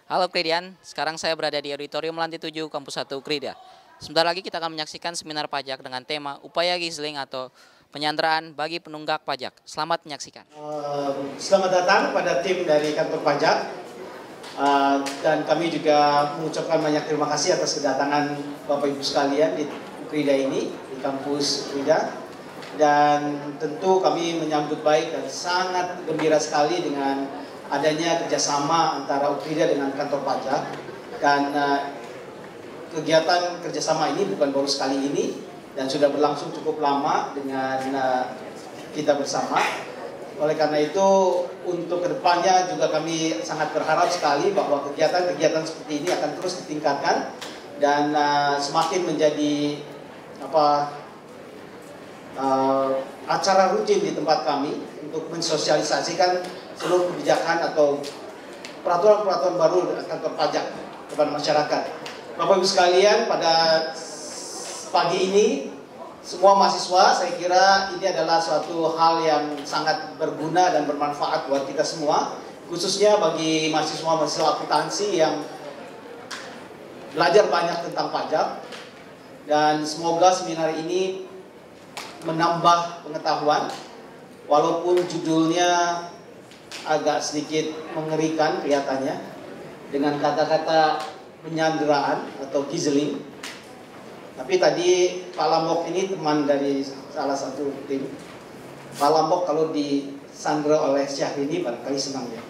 Halo Kridian, sekarang saya berada di Auditorium Lantai 7 Kampus 1 Krida. Sebentar lagi kita akan menyaksikan seminar pajak dengan tema Upaya Gizling atau Penyanderaan bagi Penunggak Pajak. Selamat menyaksikan. Selamat datang pada tim dari kantor pajak. Dan kami juga mengucapkan banyak terima kasih atas kedatangan Bapak Ibu sekalian di Krida ini, di kampus Krida. Dan tentu kami menyambut baik dan sangat gembira sekali dengan adanya kerjasama antara Ukrida dengan kantor pajak. Dan kegiatan kerjasama ini bukan baru sekali ini dan sudah berlangsung cukup lama dengan kita bersama. Oleh karena itu untuk kedepannya juga kami sangat berharap sekali bahwa kegiatan-kegiatan seperti ini akan terus ditingkatkan dan semakin menjadi acara rutin di tempat kami untuk mensosialisasikan seluruh kebijakan atau peraturan-peraturan baru kantor pajak kepada masyarakat. Bapak Ibu sekalian, pada pagi ini semua mahasiswa, saya kira ini adalah suatu hal yang sangat berguna dan bermanfaat buat kita semua, khususnya bagi mahasiswa-mahasiswa akuntansi yang belajar banyak tentang pajak. Dan semoga seminar ini menambah pengetahuan, walaupun judulnya agak sedikit mengerikan kelihatannya dengan kata-kata penyanderaan atau gizling. Tapi tadi Pak Lambok ini teman dari salah satu tim. Pak Lambok kalau disandera oleh Syahrini barangkali senang ya.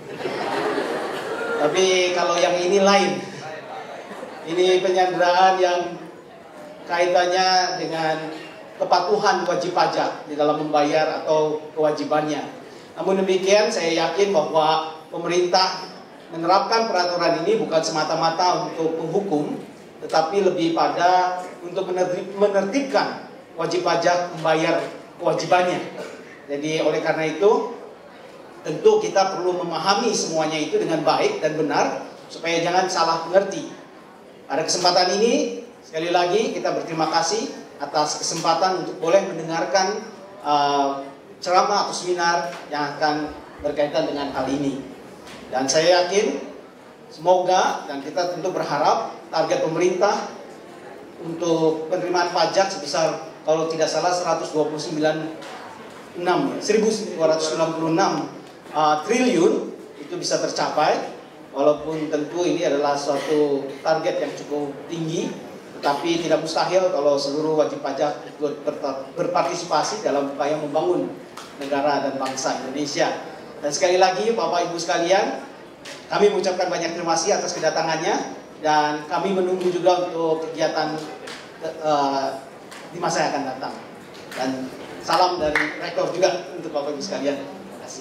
Tapi kalau yang ini lain. Ini penyanderaan yang kaitannya dengan kepatuhan wajib pajak di dalam membayar atau kewajibannya. Namun demikian saya yakin bahwa pemerintah menerapkan peraturan ini bukan semata-mata untuk menghukum, tetapi lebih pada untuk menertibkan wajib pajak membayar kewajibannya. Jadi oleh karena itu tentu kita perlu memahami semuanya itu dengan baik dan benar supaya jangan salah mengerti. Pada kesempatan ini sekali lagi kita berterima kasih atas kesempatan untuk boleh mendengarkan ceramah atau seminar yang akan berkaitan dengan hal ini. Dan saya yakin, semoga dan kita tentu berharap target pemerintah untuk penerimaan pajak sebesar kalau tidak salah 129,6 triliun itu bisa tercapai. Walaupun tentu ini adalah suatu target yang cukup tinggi, tetapi tidak mustahil kalau seluruh wajib pajak ikut berpartisipasi dalam upaya membangun negara dan bangsa Indonesia. Dan sekali lagi Bapak Ibu sekalian, kami mengucapkan banyak terima kasih atas kedatangannya dan kami menunggu juga untuk kegiatan di masa yang akan datang. Dan salam dari rektor juga untuk Bapak Ibu sekalian. Terima kasih.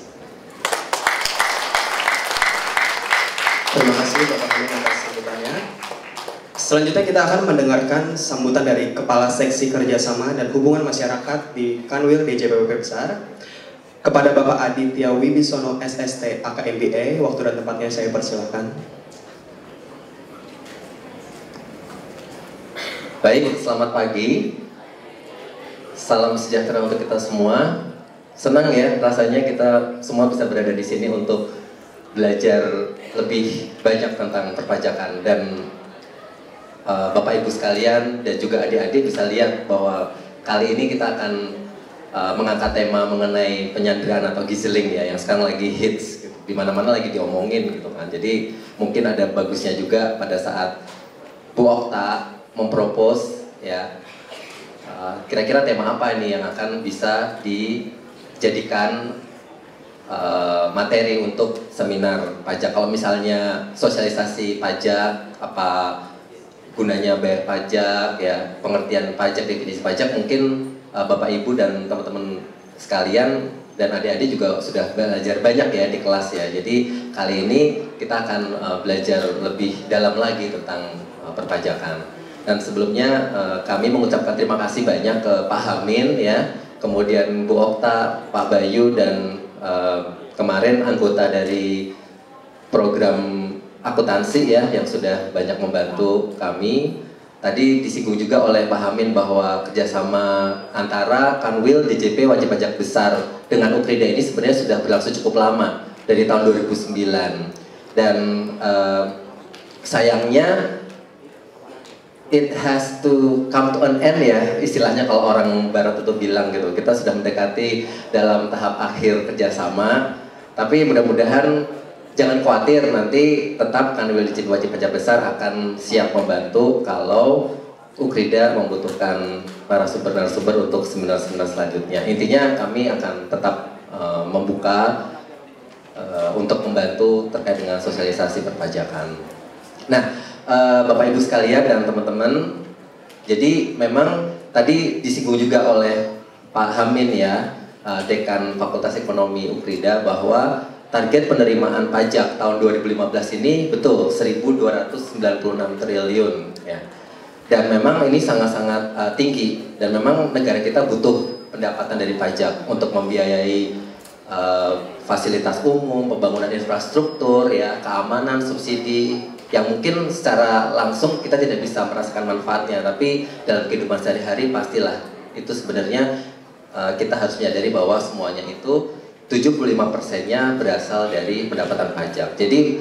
Terima kasih Bapak Halim atas sambutannya. Selanjutnya kita akan mendengarkan sambutan dari Kepala Seksi Kerjasama dan Hubungan Masyarakat di Kanwil DJPWP Besar kepada Bapak Aditya Wibisono SST AKMBA. Waktu dan tempatnya saya persilakan. Baik, selamat pagi. Salam sejahtera untuk kita semua. Senang ya rasanya kita semua bisa berada di sini untuk belajar lebih banyak tentang perpajakan. Dan Bapak Ibu sekalian dan juga adik-adik bisa lihat bahwa kali ini kita akan mengangkat tema mengenai penyanderaan atau gizling ya, yang sekarang lagi hits gitu. Di mana-mana lagi diomongin gitu kan. Jadi mungkin ada bagusnya juga pada saat Bu Okta mempropos ya, kira-kira tema apa ini yang akan bisa dijadikan materi untuk seminar pajak. Kalau misalnya sosialisasi pajak, apa gunanya bayar pajak ya, pengertian pajak, definisi pajak, mungkin Bapak Ibu dan teman-teman sekalian dan adik-adik juga sudah belajar banyak ya di kelas ya. Jadi kali ini kita akan belajar lebih dalam lagi tentang perpajakan. Dan sebelumnya kami mengucapkan terima kasih banyak ke Pak Hamin ya, kemudian Bu Okta, Pak Bayu, dan kemarin anggota dari program akuntansi ya yang sudah banyak membantu kami. Tadi disinggung juga oleh Pak Hamin bahwa kerjasama antara Kanwil DJP Wajib Pajak Besar dengan Ukrida ini sebenarnya sudah berlangsung cukup lama, dari tahun 2009. Dan sayangnya it has to come to an end ya, istilahnya kalau orang barat itu bilang gitu. Kita sudah mendekati dalam tahap akhir kerjasama, tapi mudah-mudahan jangan khawatir, nanti tetap Kanwil Ditjen Wajib Pajak Besar akan siap membantu kalau Ukrida membutuhkan narasumber-narasumber untuk seminar-seminar selanjutnya. Intinya kami akan tetap membuka untuk membantu terkait dengan sosialisasi perpajakan. Nah, Bapak Ibu sekalian dan teman-teman, jadi memang tadi disinggung juga oleh Pak Hamin ya, Dekan Fakultas Ekonomi Ukrida, bahwa target penerimaan pajak tahun 2015 ini betul 1.296 triliun ya. Dan memang ini sangat-sangat tinggi, dan memang negara kita butuh pendapatan dari pajak untuk membiayai fasilitas umum, pembangunan infrastruktur ya, keamanan, subsidi yang mungkin secara langsung kita tidak bisa merasakan manfaatnya, tapi dalam kehidupan sehari-hari pastilah itu sebenarnya kita harus menyadari bahwa semuanya itu 75%-nya berasal dari pendapatan pajak. Jadi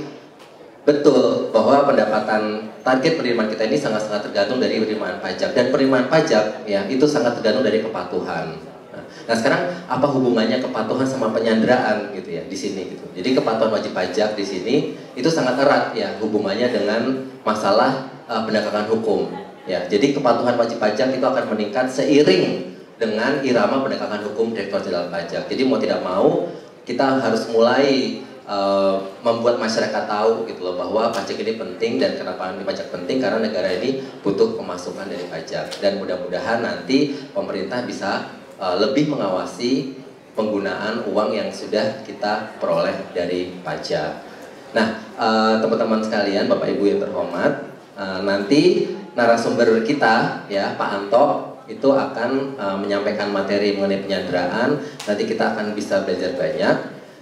betul bahwa target penerimaan kita ini sangat-sangat tergantung dari penerimaan pajak, dan penerimaan pajak ya itu sangat tergantung dari kepatuhan. Nah sekarang apa hubungannya kepatuhan sama penyanderaan gitu ya di sini gitu. Jadi kepatuhan wajib pajak di sini itu sangat erat ya hubungannya dengan masalah penegakan hukum ya. Jadi kepatuhan wajib pajak itu akan meningkat seiring dengan irama penegakan hukum Direktorat Jenderal Pajak. Jadi mau tidak mau kita harus mulai membuat masyarakat tahu gitu loh bahwa pajak ini penting. Dan kenapa ini pajak penting? Karena negara ini butuh pemasukan dari pajak, dan mudah-mudahan nanti pemerintah bisa lebih mengawasi penggunaan uang yang sudah kita peroleh dari pajak. Nah, teman-teman sekalian, Bapak Ibu yang terhormat, nanti narasumber kita ya, Pak Anto itu akan menyampaikan materi mengenai penyanderaan. Nanti kita akan bisa belajar banyak.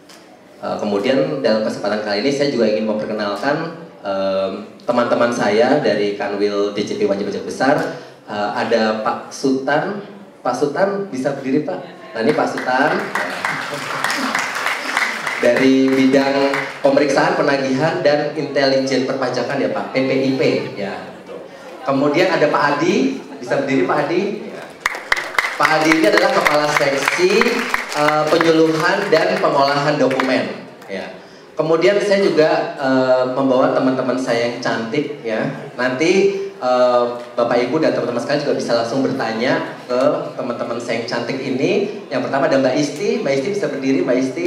Kemudian dalam kesempatan kali ini saya juga ingin memperkenalkan teman-teman saya dari Kanwil DJP Wajib Pajak Besar. Ada Pak Sutan. Pak Sutan bisa berdiri Pak. Nah ini Pak Sutan dari bidang pemeriksaan, penagihan, dan intelijen perpajakan ya Pak, PPIP ya. Kemudian ada Pak Adi, bisa berdiri Pak Adi. Pak Adi ini adalah Kepala Seksi Penyuluhan dan Pengolahan Dokumen ya. Kemudian saya juga membawa teman-teman saya yang cantik ya. Nanti Bapak Ibu dan teman-teman sekalian juga bisa langsung bertanya ke teman-teman saya yang cantik ini. Yang pertama ada Mbak Isti. Mbak Isti bisa berdiri, Mbak Isti.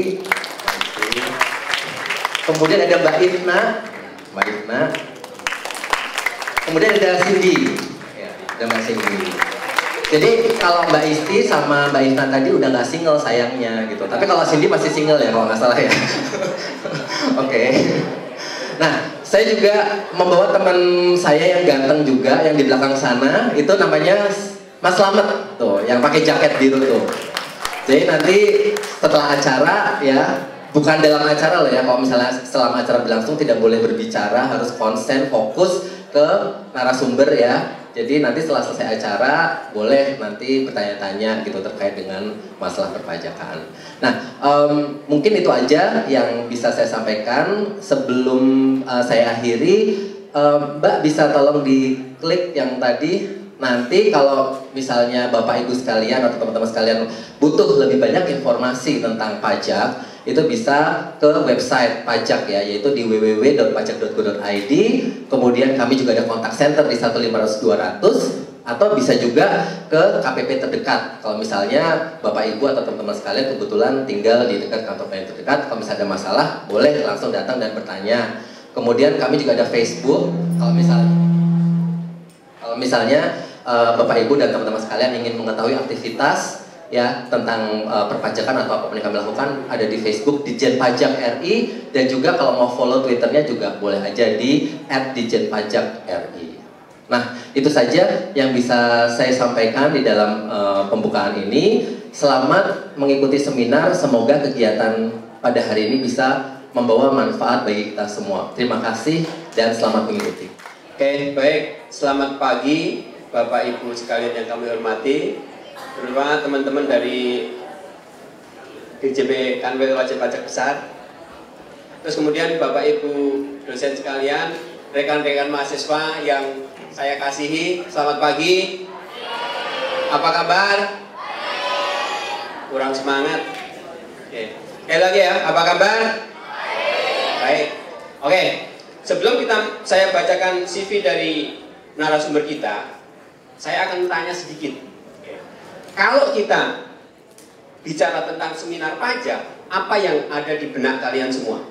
Kemudian ada Mbak Ifna. Mbak Ifna. Kemudian ada Cindy. Ya, ada Mbak Cindy. Jadi kalau Mbak Isti sama Mbak Ifna tadi udah nggak single sayangnya gitu. Tapi kalau Cindy masih single ya kalau nggak salah ya. Oke. Nah, saya juga membawa teman saya yang ganteng juga yang di belakang sana, itu namanya Mas Slamet tuh, yang pakai jaket biru tuh. Jadi nanti setelah acara ya, bukan dalam acara loh ya, kalau misalnya selama acara berlangsung tidak boleh berbicara, harus konsen, fokus ke narasumber ya. Jadi nanti setelah selesai acara boleh nanti bertanya-tanya gitu terkait dengan masalah perpajakan. Nah, mungkin itu aja yang bisa saya sampaikan. Sebelum saya akhiri, Mbak bisa tolong diklik yang tadi. Nanti kalau misalnya Bapak Ibu sekalian atau teman-teman sekalian butuh lebih banyak informasi tentang pajak, itu bisa ke website pajak ya, yaitu di www.pajak.go.id. Kemudian kami juga ada kontak center di 1-500-200, atau bisa juga ke KPP terdekat. Kalau misalnya Bapak Ibu atau teman-teman sekalian kebetulan tinggal di dekat kantor PN terdekat, kalau misalnya ada masalah boleh langsung datang dan bertanya. Kemudian kami juga ada Facebook. Kalau misalnya Bapak Ibu dan teman-teman sekalian ingin mengetahui aktivitas ya tentang perpajakan atau apa yang kami lakukan, ada di Facebook Ditjen Pajak RI, dan juga kalau mau follow Twitternya juga boleh aja di @ditjenpajakri. Nah, itu saja yang bisa saya sampaikan di dalam pembukaan ini. Selamat mengikuti seminar, semoga kegiatan pada hari ini bisa membawa manfaat bagi kita semua. Terima kasih dan selamat mengikuti. Oke, baik. Selamat pagi Bapak Ibu sekalian yang kami hormati, terutama teman-teman dari DJP Kanwil Wajib Pajak Besar. Terus kemudian Bapak Ibu dosen sekalian, rekan-rekan mahasiswa yang saya kasihi, selamat pagi. Apa kabar? Kurang semangat. Oke. Sekali lagi ya, apa kabar? Baik. Oke. Sebelum saya bacakan CV dari narasumber kita, saya akan tanya sedikit. Kalau kita bicara tentang seminar pajak, apa yang ada di benak kalian semua?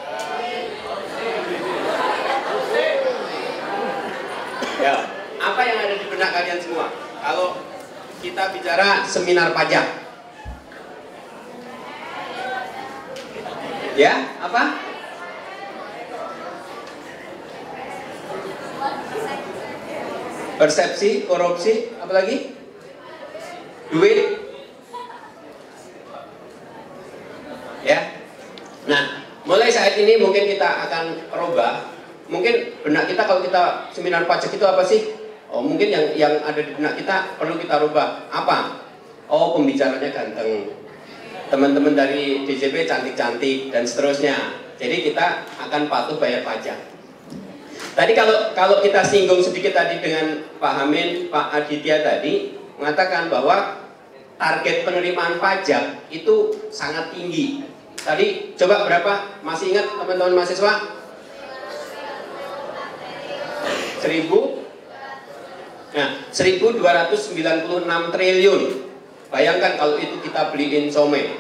Ya, apa yang ada di benak kalian semua? Kalau kita bicara seminar pajak, ya, apa? Persepsi, korupsi, apa lagi? Duit, ya. Nah, mulai saat ini mungkin kita akan rubah. Mungkin benak kita kalau kita seminar pajak itu apa sih? Oh, mungkin yang ada di benak kita perlu kita rubah. Apa? Oh, pembicaranya ganteng. Teman-teman dari DJP cantik-cantik dan seterusnya. Jadi kita akan patuh bayar pajak. Tadi kalau kita singgung sedikit tadi dengan Pak Hamin, Pak Aditya tadi mengatakan bahwa target penerimaan pajak itu sangat tinggi. Tadi coba berapa? Masih ingat teman-teman mahasiswa? 1.296 triliun. Bayangkan kalau itu kita beliin somai.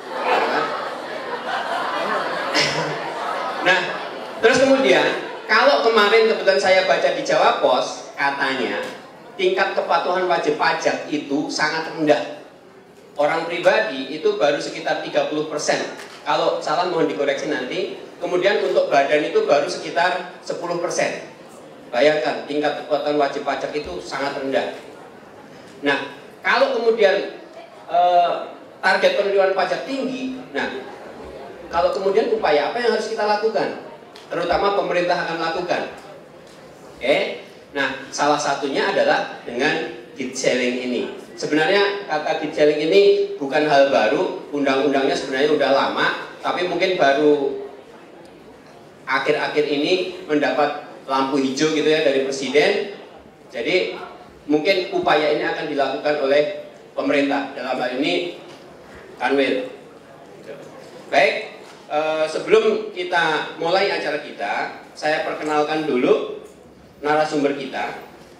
Nah, terus kemudian kalau kemarin kebetulan saya baca di Jawa Pos, katanya tingkat kepatuhan wajib pajak itu sangat rendah. Orang pribadi itu baru sekitar 30%. Kalau salah mohon dikoreksi nanti. Kemudian untuk badan itu baru sekitar 10%. Bayangkan tingkat kepatuhan wajib pajak itu sangat rendah. Nah, kalau kemudian target penerimaan pajak tinggi, nah kalau kemudian upaya apa yang harus kita lakukan? Terutama pemerintah akan lakukan. Oke. Nah, salah satunya adalah dengan gate sharing ini. Sebenarnya kata gate sharing ini bukan hal baru, undang-undangnya sebenarnya udah lama, tapi mungkin baru akhir-akhir ini mendapat lampu hijau gitu ya dari Presiden. Jadi mungkin upaya ini akan dilakukan oleh pemerintah, dalam hal ini Kanwil. Baik, sebelum kita mulai acara kita, saya perkenalkan dulu narasumber kita.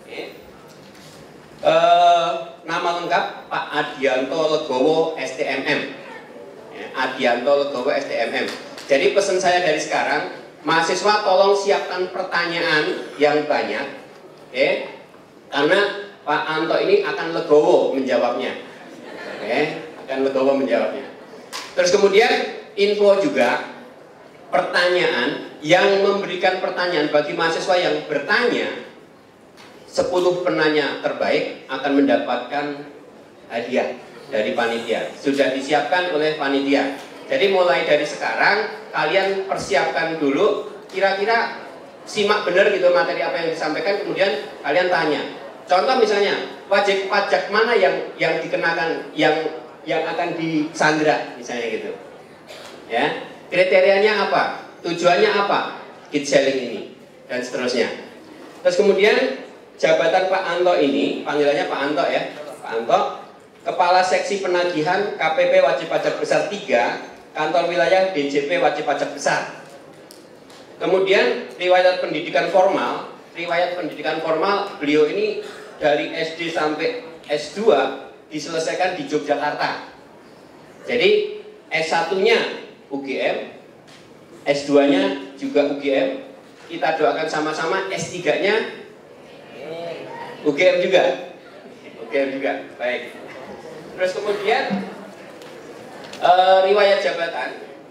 Nama lengkap Pak Adianto Legowo STMM. Adianto Legowo STMM. Jadi pesan saya dari sekarang, mahasiswa tolong siapkan pertanyaan yang banyak, karena Pak Anto ini akan legowo menjawabnya, akan legowo menjawabnya. Terus kemudian info juga pertanyaan yang memberikan pertanyaan bagi mahasiswa yang bertanya, 10 penanya terbaik akan mendapatkan hadiah dari panitia. Sudah disiapkan oleh panitia. Jadi mulai dari sekarang kalian persiapkan dulu, kira-kira simak benar gitu materi apa yang disampaikan, kemudian kalian tanya. Contoh misalnya, wajib pajak mana yang dikenakan, yang akan disandra misalnya gitu. Ya, kriterianya apa? Tujuannya apa? Gate sharing ini dan seterusnya. Terus kemudian jabatan Pak Anto ini, panggilannya Pak Anto ya. Pak Anto, Kepala Seksi Penagihan KPP Wajib Pajak Besar 3, Kantor Wilayah DJP Wajib Pajak Besar. Kemudian riwayat pendidikan formal beliau ini dari SD sampai S2 diselesaikan di Yogyakarta. Jadi S1-nya UGM, S2-nya juga UGM. Kita doakan sama-sama S3-nya UGM juga. Baik. Terus kemudian riwayat jabatan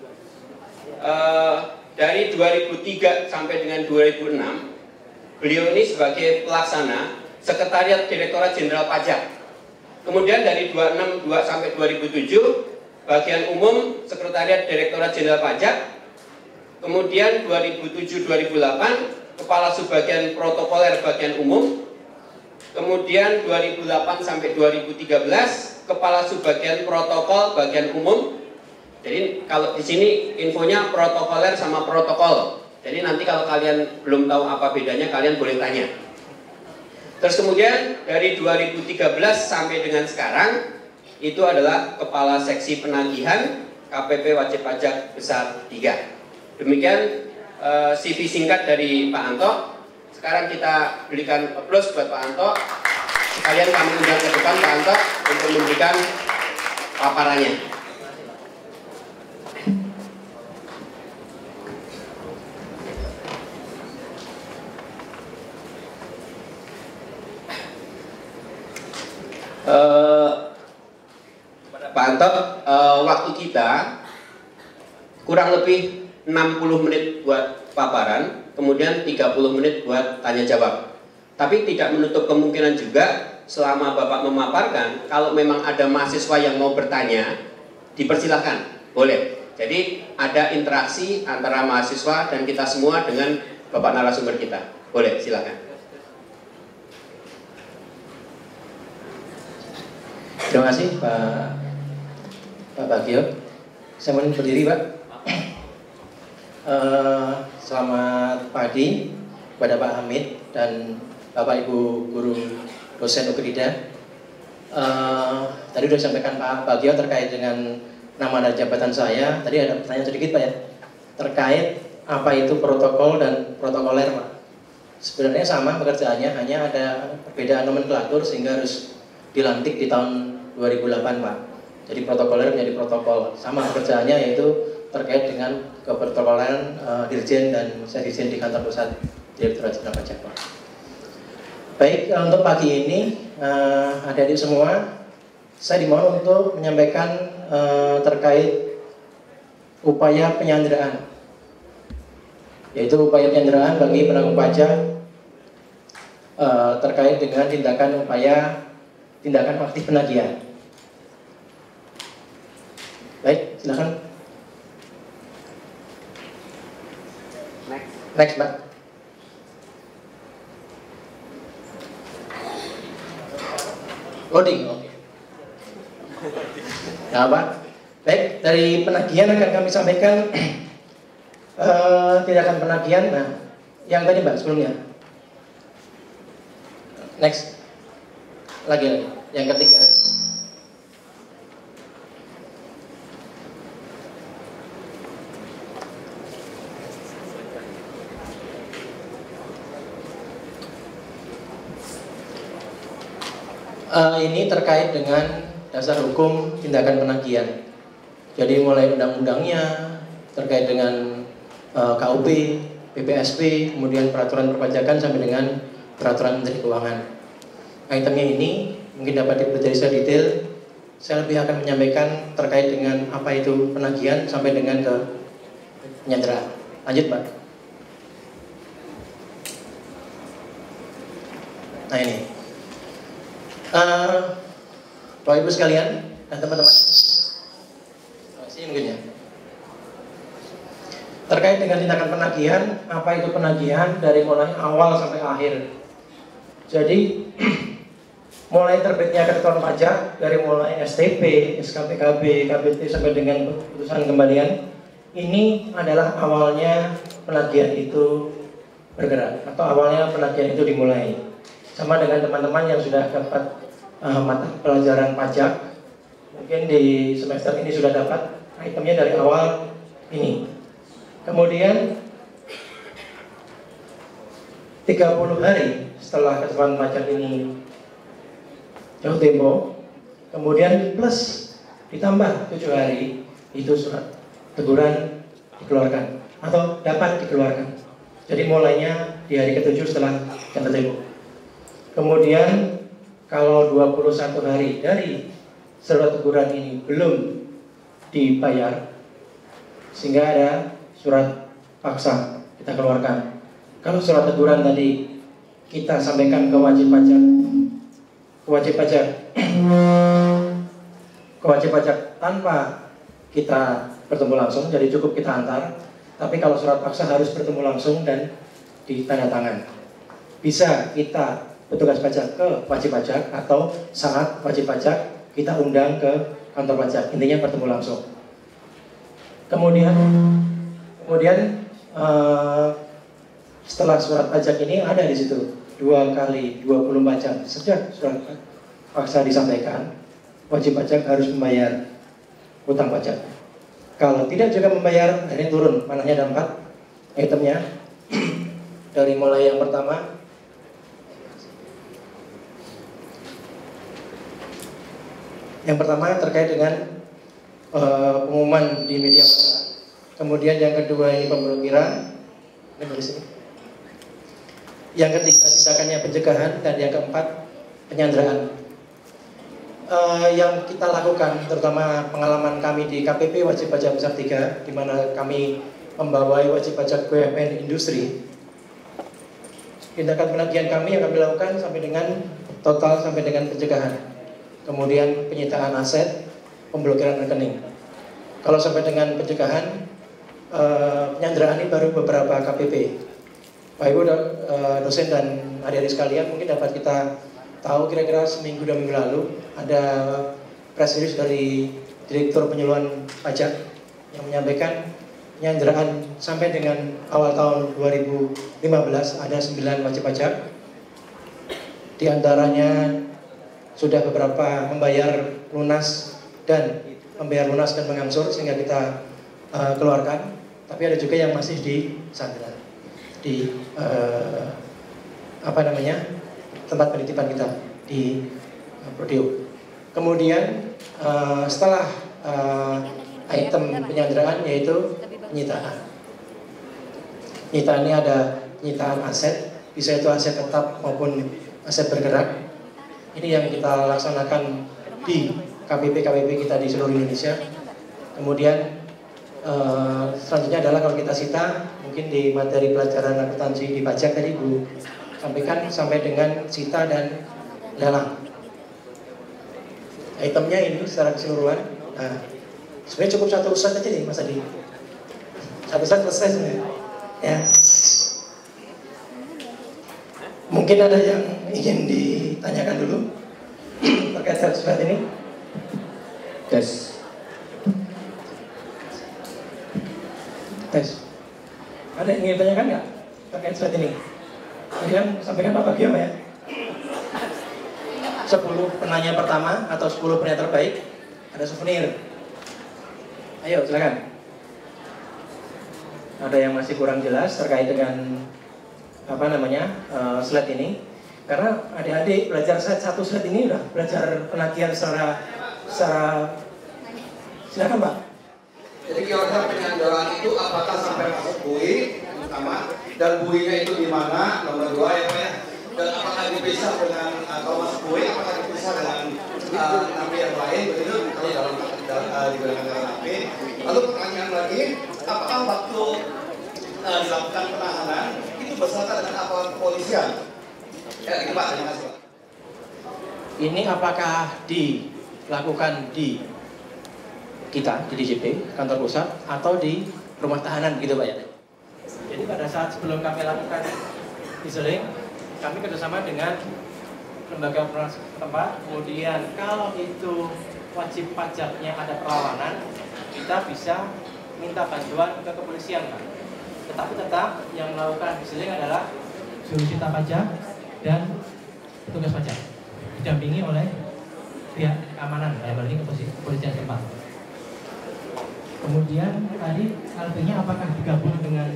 dari 2003 sampai dengan 2006 beliau ini sebagai pelaksana Sekretariat Direktorat Jenderal Pajak. Kemudian dari 2006 sampai 2007 bagian umum Sekretariat Direktorat Jenderal Pajak. Kemudian 2007-2008 Kepala Subbagian Protokoler Bagian Umum. Kemudian 2008 sampai 2013 Kepala Subbagian Protokol Bagian Umum. Jadi kalau di sini infonya protokoler sama protokol. Jadi nanti kalau kalian belum tahu apa bedanya, kalian boleh tanya. Terus kemudian dari 2013 sampai dengan sekarang itu adalah Kepala Seksi Penagihan KPP Wajib Pajak Besar 3. Demikian CV singkat dari Pak Anto. Sekarang kita berikan aplaus buat Pak Anto. Sekalian kami undang ke depan Pak Anto untuk memberikan paparannya. Pak Anto, waktu kita kurang lebih 60 menit buat paparan, kemudian 30 menit buat tanya jawab. Tapi tidak menutup kemungkinan juga selama Bapak memaparkan, kalau memang ada mahasiswa yang mau bertanya, dipersilahkan, boleh. Jadi ada interaksi antara mahasiswa dan kita semua dengan Bapak narasumber kita. Boleh, silakan. Terima kasih Pak Bagio. Saya mohon berdiri Pak. Selamat pagi kepada Pak Hamid dan Bapak Ibu Guru dosen Ukrida. Tadi sudah disampaikan Pak Bagio terkait dengan nama dan jabatan saya. Tadi ada pertanyaan sedikit Pak ya, terkait apa itu protokol dan protokoler Pak. Sebenarnya sama pekerjaannya, hanya ada perbedaan nomenklatur sehingga harus dilantik di tahun 2008 Pak. Jadi protokoler menjadi protokol, sama pekerjaannya yaitu terkait dengan keprotokoleran dirjen dan sekjen di kantor pusat Direktorat Jenderal Pajak Pak. Baik, untuk pagi ini adik-adik semua, saya dimohon untuk menyampaikan terkait upaya penyanderaan, yaitu upaya penyanderaan bagi penanggung pajak terkait dengan tindakan aktif penagihan. Baik, silakan. Next, Pak. Loading, oke. Nah, Pak. Baik, dari penagihan akan kami sampaikan tindakan penagihan. Nah, yang tadi Mbak sebelumnya. Next. Lagi, yang ketiga. Ini terkait dengan dasar hukum tindakan penagihan. Jadi mulai undang-undangnya terkait dengan KUP, PPSP, kemudian peraturan perpajakan sampai dengan peraturan Menteri Keuangan. Itemnya ini mungkin dapat dipelajari secara detail. Saya lebih akan menyampaikan terkait dengan apa itu penagihan sampai dengan ke penyanderaan. Lanjut Pak. Nah ini Bapak Ibu sekalian dan teman-teman, sini mungkin ya. Terkait dengan tindakan penagihan, apa itu penagihan dari mulai awal sampai akhir. Jadi mulai terbitnya ketentuan pajak dari mulai STP, SKPKB, KBT sampai dengan keputusan kembalian, ini adalah awalnya penagihan itu bergerak atau awalnya penagihan itu dimulai. Sama dengan teman-teman yang sudah dapat mata pelajaran pajak, mungkin di semester ini sudah dapat itemnya dari awal ini. Kemudian 30 hari setelah ketentuan pajak ini jauh tempo, kemudian plus ditambah 7 hari, itu surat teguran dikeluarkan atau dapat dikeluarkan. Jadi mulainya di hari ke-7 setelah jatuh tempo. Kemudian kalau 21 hari dari surat teguran ini belum dibayar, sehingga ada surat paksa kita keluarkan. Kalau surat teguran tadi kita sampaikan ke wajib pajak tanpa kita bertemu langsung, jadi cukup kita antar. Tapi kalau surat paksa harus bertemu langsung dan ditandatangan. Bisa kita petugas pajak ke wajib pajak atau saat wajib pajak kita undang ke kantor pajak, intinya bertemu langsung. Kemudian setelah surat pajak ini ada di situ 2 kali 24 jam sejak surat paksa disampaikan, wajib pajak harus membayar hutang pajak. Kalau tidak juga membayar, ini turun. Mananya ada 4 itemnya. Dari mulai yang pertama, terkait dengan pengumuman di media massa. Kemudian yang kedua ini pemblokiran. Ini dari sini. Yang ketiga tindakannya pencegahan, dan yang keempat penyanderaan. Yang kita lakukan, terutama pengalaman kami di KPP Wajib Pajak Besar 3, di mana kami membawai wajib pajak BUMN industri. Tindakan penagihan kami yang kami lakukan sampai dengan total sampai dengan pencegahan, kemudian penyitaan aset, pemblokiran rekening. Kalau sampai dengan pencegahan, penyanderaan ini baru beberapa KPP. Pak Ibu dosen dan adik-adik sekalian, mungkin dapat kita tahu kira-kira seminggu 2 minggu lalu ada press release dari Direktur Penyuluhan Pajak yang menyampaikan penyanderaan sampai dengan awal tahun 2015 ada 9 wajib pajak. Di antaranya sudah beberapa membayar lunas dan mengangsur sehingga kita keluarkan. Tapi ada juga yang masih disandera di tempat penitipan kita di Prodeo. Kemudian setelah item penyanderaan yaitu penyitaan. Penyitaan ini ada penyitaan aset, bisa itu aset tetap maupun aset bergerak. Ini yang kita laksanakan di KPP kita di seluruh Indonesia. Kemudian selanjutnya adalah kalau kita sita, mungkin di materi pelajaran akuntansi di pajak tadi Bu sampaikan sampai dengan sita dan lelang. Itemnya ini secara keseluruhan. Nah, sebenarnya cukup 1 slide aja nih Mas Adi. 1 slide selesai sebenarnya. Ya. Mungkin ada yang ingin ditanyakan dulu terkait surat ini. Tes. Ada yang ingin ditanyakan nggak terkait surat ini? Kemudian sampaikan Pak Bagio ya. 10 penanya pertama atau 10 penanya terbaik ada souvenir. Ayo silakan. Ada yang masih kurang jelas terkait dengan slide ini? Karena adik-adik belajar satu slide ini udah belajar penagihan secara silakan Pak. Jadi kira-kira penyanderaan itu apakah sampai masuk bui pertama, dan buinya itu di mana, nomor 2 ya Pak ya, dan apakah dipisah dengan kalau masuk bui, apakah dipisah dengan napi yang lain begitu kalau digunakan dalam napi. Lalu pertanyaan lagi, apakah waktu dilakukan penahanan itu beserta dengan aparat kepolisian? Ya itu Pak, terima kasih Pak. Ini apakah dilakukan di kita di DJP kantor pusat atau di rumah tahanan gitu Pak ya? Jadi pada saat sebelum kami lakukan isoling, kami kerjasama dengan lembaga pengawas setempat. Kemudian kalau itu wajib pajaknya ada perlawanan, kita bisa minta bantuan ke kepolisian Pak. Tetapi tetap yang melakukan isoling adalah juru cita pajak dan petugas pajak, didampingi oleh pihak keamanan, berarti kepolisian setempat. Kemudian tadi LP-nya apakah digabung dengan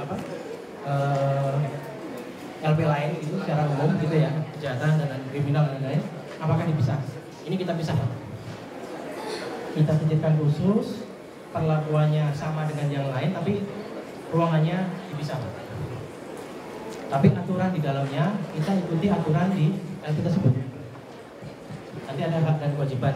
LP lain itu secara umum gitu ya, kejahatan dan kriminal dan lain-lain, apakah dipisah? Ini kita pisah. Kita pikirkan khusus, perlakuannya sama dengan yang lain, tapi ruangannya dipisah. Tapi aturan di dalamnya kita ikuti aturan di LP tersebut. Nanti ada hak dan kewajiban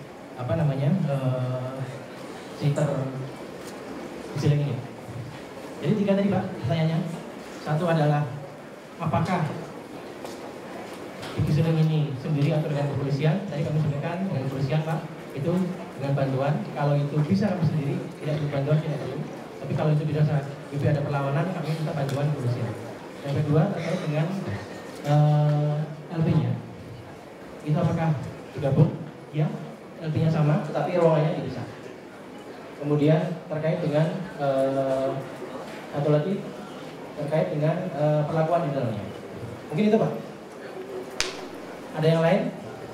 istilah ini. Jadi 3 tadi Pak pertanyaannya. Satu adalah apakah istilah ini sendiri atau dengan kepolisian? Tadi kami sampaikan dengan kepolisian Pak, itu dengan bantuan. Kalau itu bisa kami sendiri, tidak perlu bantuan, tidak perlu. Tapi kalau itu bisa ada perlawanan, kami minta bantuan kepolisian. Yang kedua terkait dengan LP-nya. Itu apakah digabung? Ya, LP-nya sama, tetapi ruangannya dipisah. Kemudian terkait dengan Atau lagi terkait dengan perlakuan di dalamnya. Mungkin itu Pak. Ada yang lain?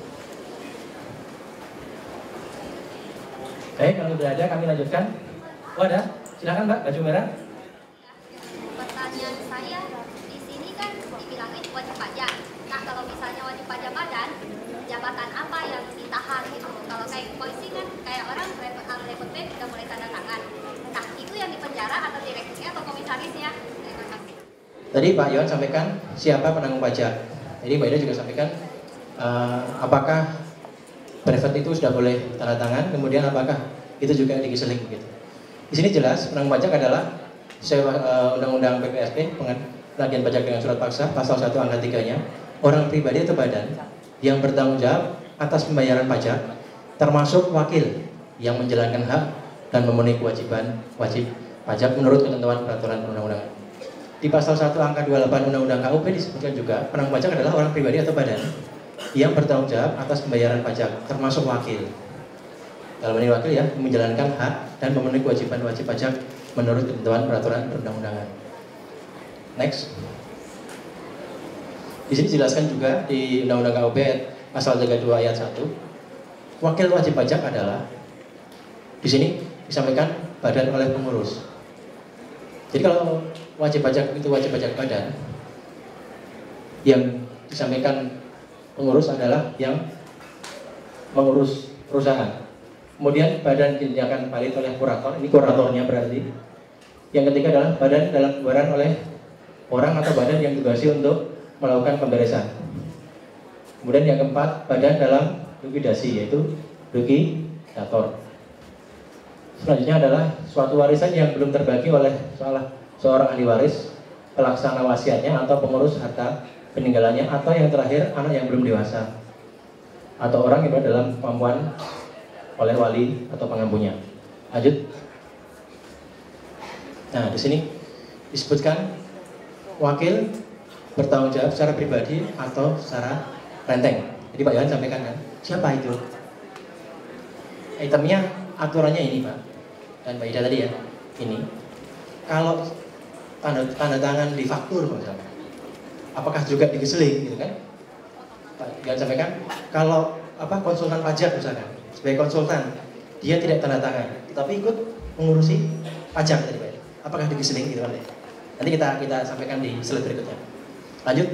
Baik, kalau sudah ada kami lanjutkan. Oh ada? Silakan Mbak, baju merah. Pertanyaan saya, di sini kan dibilangin wajib pajak. Nah, kalau misalnya wajib pajak badan, jabatan apa yang ditahan gitu? Kalau kayak polisi kan, kayak orang repot B udah mulai tanda tangan. Nah, itu yang dipenjara atau direksinya atau komisarisnya? Terima kasih. Tadi Pak Yon sampaikan siapa penanggung pajak. Jadi Mbak Ida juga sampaikan apakah brevet itu sudah boleh tanda tangan, kemudian apakah itu juga digiseling begitu. Di sini jelas penanggung pajak adalah Undang-Undang PPSP, penagihan pajak dengan surat paksa, pasal 1 angka 3-nya, orang pribadi atau badan yang bertanggung jawab atas pembayaran pajak, termasuk wakil yang menjalankan hak dan memenuhi kewajiban wajib pajak menurut ketentuan peraturan perundang-undangan. Di pasal 1 angka 28 Undang-Undang KUP disebutkan juga penanggung pajak adalah orang pribadi atau badan yang bertanggung jawab atas pembayaran pajak, termasuk wakil. Dalam ini wakil ya, menjalankan hak dan memenuhi kewajiban wajib pajak menurut ketentuan peraturan perundang-undangan. Next. Di sini dijelaskan juga di Undang-Undang KUP pasal 32 ayat 1, wakil wajib pajak adalah di sini disampaikan badan oleh pengurus. Jadi kalau wajib pajak itu wajib pajak badan, yang disampaikan pengurus adalah yang mengurus perusahaan. Kemudian badan tindakan valid oleh kurator, ini kuratornya berarti. Yang ketiga adalah badan dalam pembayaran oleh orang atau badan yang ditugasi untuk melakukan pemberesan. Kemudian yang keempat, badan dalam likuidasi, yaitu likuidator. Selanjutnya adalah suatu warisan yang belum terbagi oleh seorang ahli waris, pelaksana wasiatnya atau pengurus harta peninggalannya, atau yang terakhir anak yang belum dewasa, atau orang yang berada dalam kemampuan oleh wali atau pengampunya. Lanjut. Nah, di sini disebutkan wakil bertanggung jawab secara pribadi atau secara renteng. Jadi Pak Yohan sampaikan kan, siapa itu? Itemnya aturannya ini Pak, dan Mbak Ida tadi ya, ini. Kalau tanda tangan di faktur misalnya, apakah juga digeseling gitu kan? Pak Yohan sampaikan, kalau konsultan pajak misalkan, sebagai konsultan dia tidak tanda tangan, tapi ikut mengurusi pajak tadi Pak. Apakah digeseling gitu kan? Nanti kita sampaikan di slide berikutnya. Lanjut.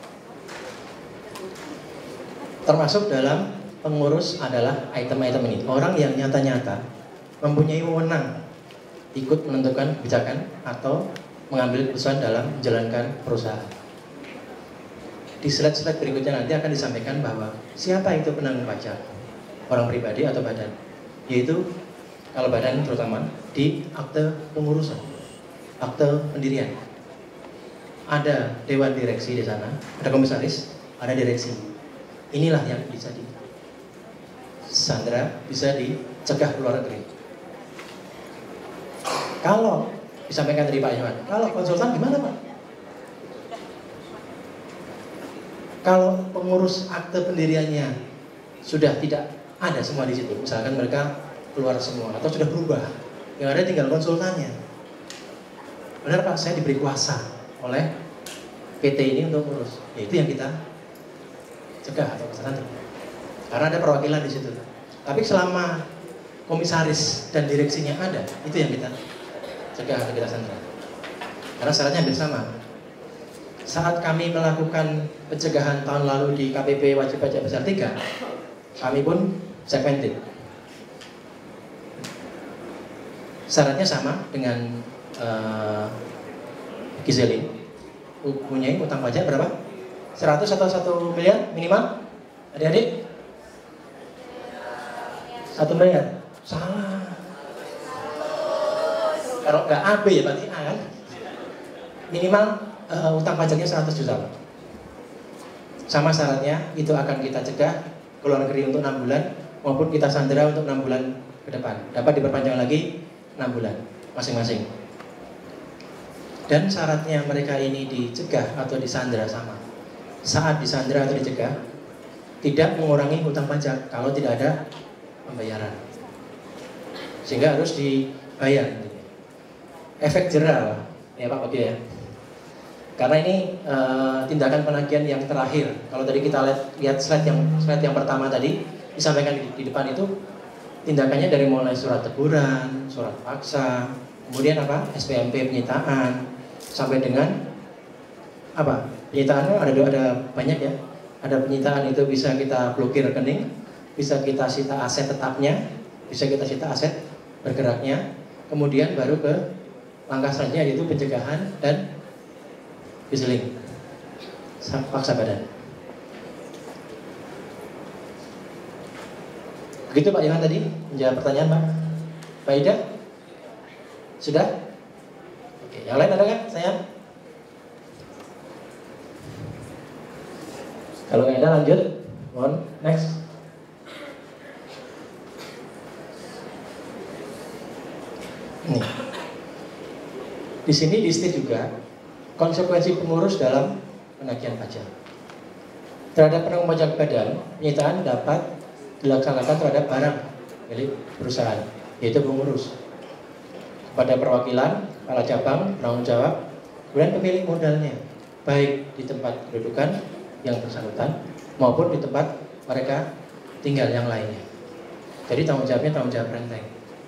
Termasuk dalam pengurus adalah item-item ini. Orang yang nyata-nyata mempunyai wewenang ikut menentukan kebijakan atau mengambil keputusan dalam menjalankan perusahaan. Di slide-slide berikutnya nanti akan disampaikan bahwa siapa itu penanggung pajak, orang pribadi atau badan, yaitu kalau badan terutama di akte pengurusan, akte pendirian. Ada dewan direksi di sana, ada komisaris, ada direksi. Inilah yang bisa disandra, bisa dicegah ke luar negeri. Kalau disampaikan dari Pak Yohan, kalau konsultan gimana Pak? Kalau pengurus akte pendiriannya sudah tidak ada semua di situ, misalkan mereka keluar semua atau sudah berubah, yang ada tinggal konsultannya. Benar Pak, saya diberi kuasa oleh PT ini untuk urus. Ya, itu yang kita cegah atau kesalahan. Karena ada perwakilan di situ. Tapi selama komisaris dan direksinya ada, itu yang kita cegah atau kita sandra. Karena syaratnya hampir sama. Saat kami melakukan pencegahan tahun lalu di KPP wajib pajak besar 3, kami pun segmented. Syaratnya sama dengan Giselin, punya utang pajak berapa? 100 atau 1 miliar minimal? Adik-adik? 1 miliar? Salah. Kalau nggak AB ya berarti A kan? Minimal utang pajaknya 100 juta. Sama syaratnya, itu akan kita cegah ke luar negeri untuk 6 bulan, maupun kita sandera untuk 6 bulan ke depan. Dapat diperpanjang lagi 6 bulan masing-masing. Dan syaratnya mereka ini dicegah atau disandra sama. Saat disandra atau dicegah, tidak mengurangi hutang pajak kalau tidak ada pembayaran. Sehingga harus dibayar. Efek jera ya Pak Bagio ya. Karena ini tindakan penagihan yang terakhir. Kalau tadi kita lihat slide yang pertama tadi disampaikan di depan itu tindakannya dari mulai surat teguran, surat paksa, kemudian apa? SPMP penyitaan sampai dengan apa? Penyitaannya ada banyak ya. Ada penyitaan itu bisa kita blokir rekening, bisa kita sita aset tetapnya, bisa kita sita aset bergeraknya, kemudian baru ke langkah selanjutnya yaitu pencegahan dan giseling, paksa badan. Begitu Pak Ilham tadi menjawab pertanyaan Pak. Pak Ida? Sudah? Oke, yang lain ada kan? Saya? Kalau nggak ada lanjut. Mohon, next. Nih. Di sini listed juga konsekuensi pengurus dalam penagihan pajak. Terhadap penanggung pajak badan, penyitaan dapat dilaksanakan terhadap barang milik perusahaan, yaitu pengurus, kepada perwakilan, kepala cabang, penanggung jawab, kemudian pemilik modalnya, baik di tempat kedudukan yang bersangkutan maupun di tempat mereka tinggal yang lainnya. Jadi tanggung jawabnya tanggung jawab renteng.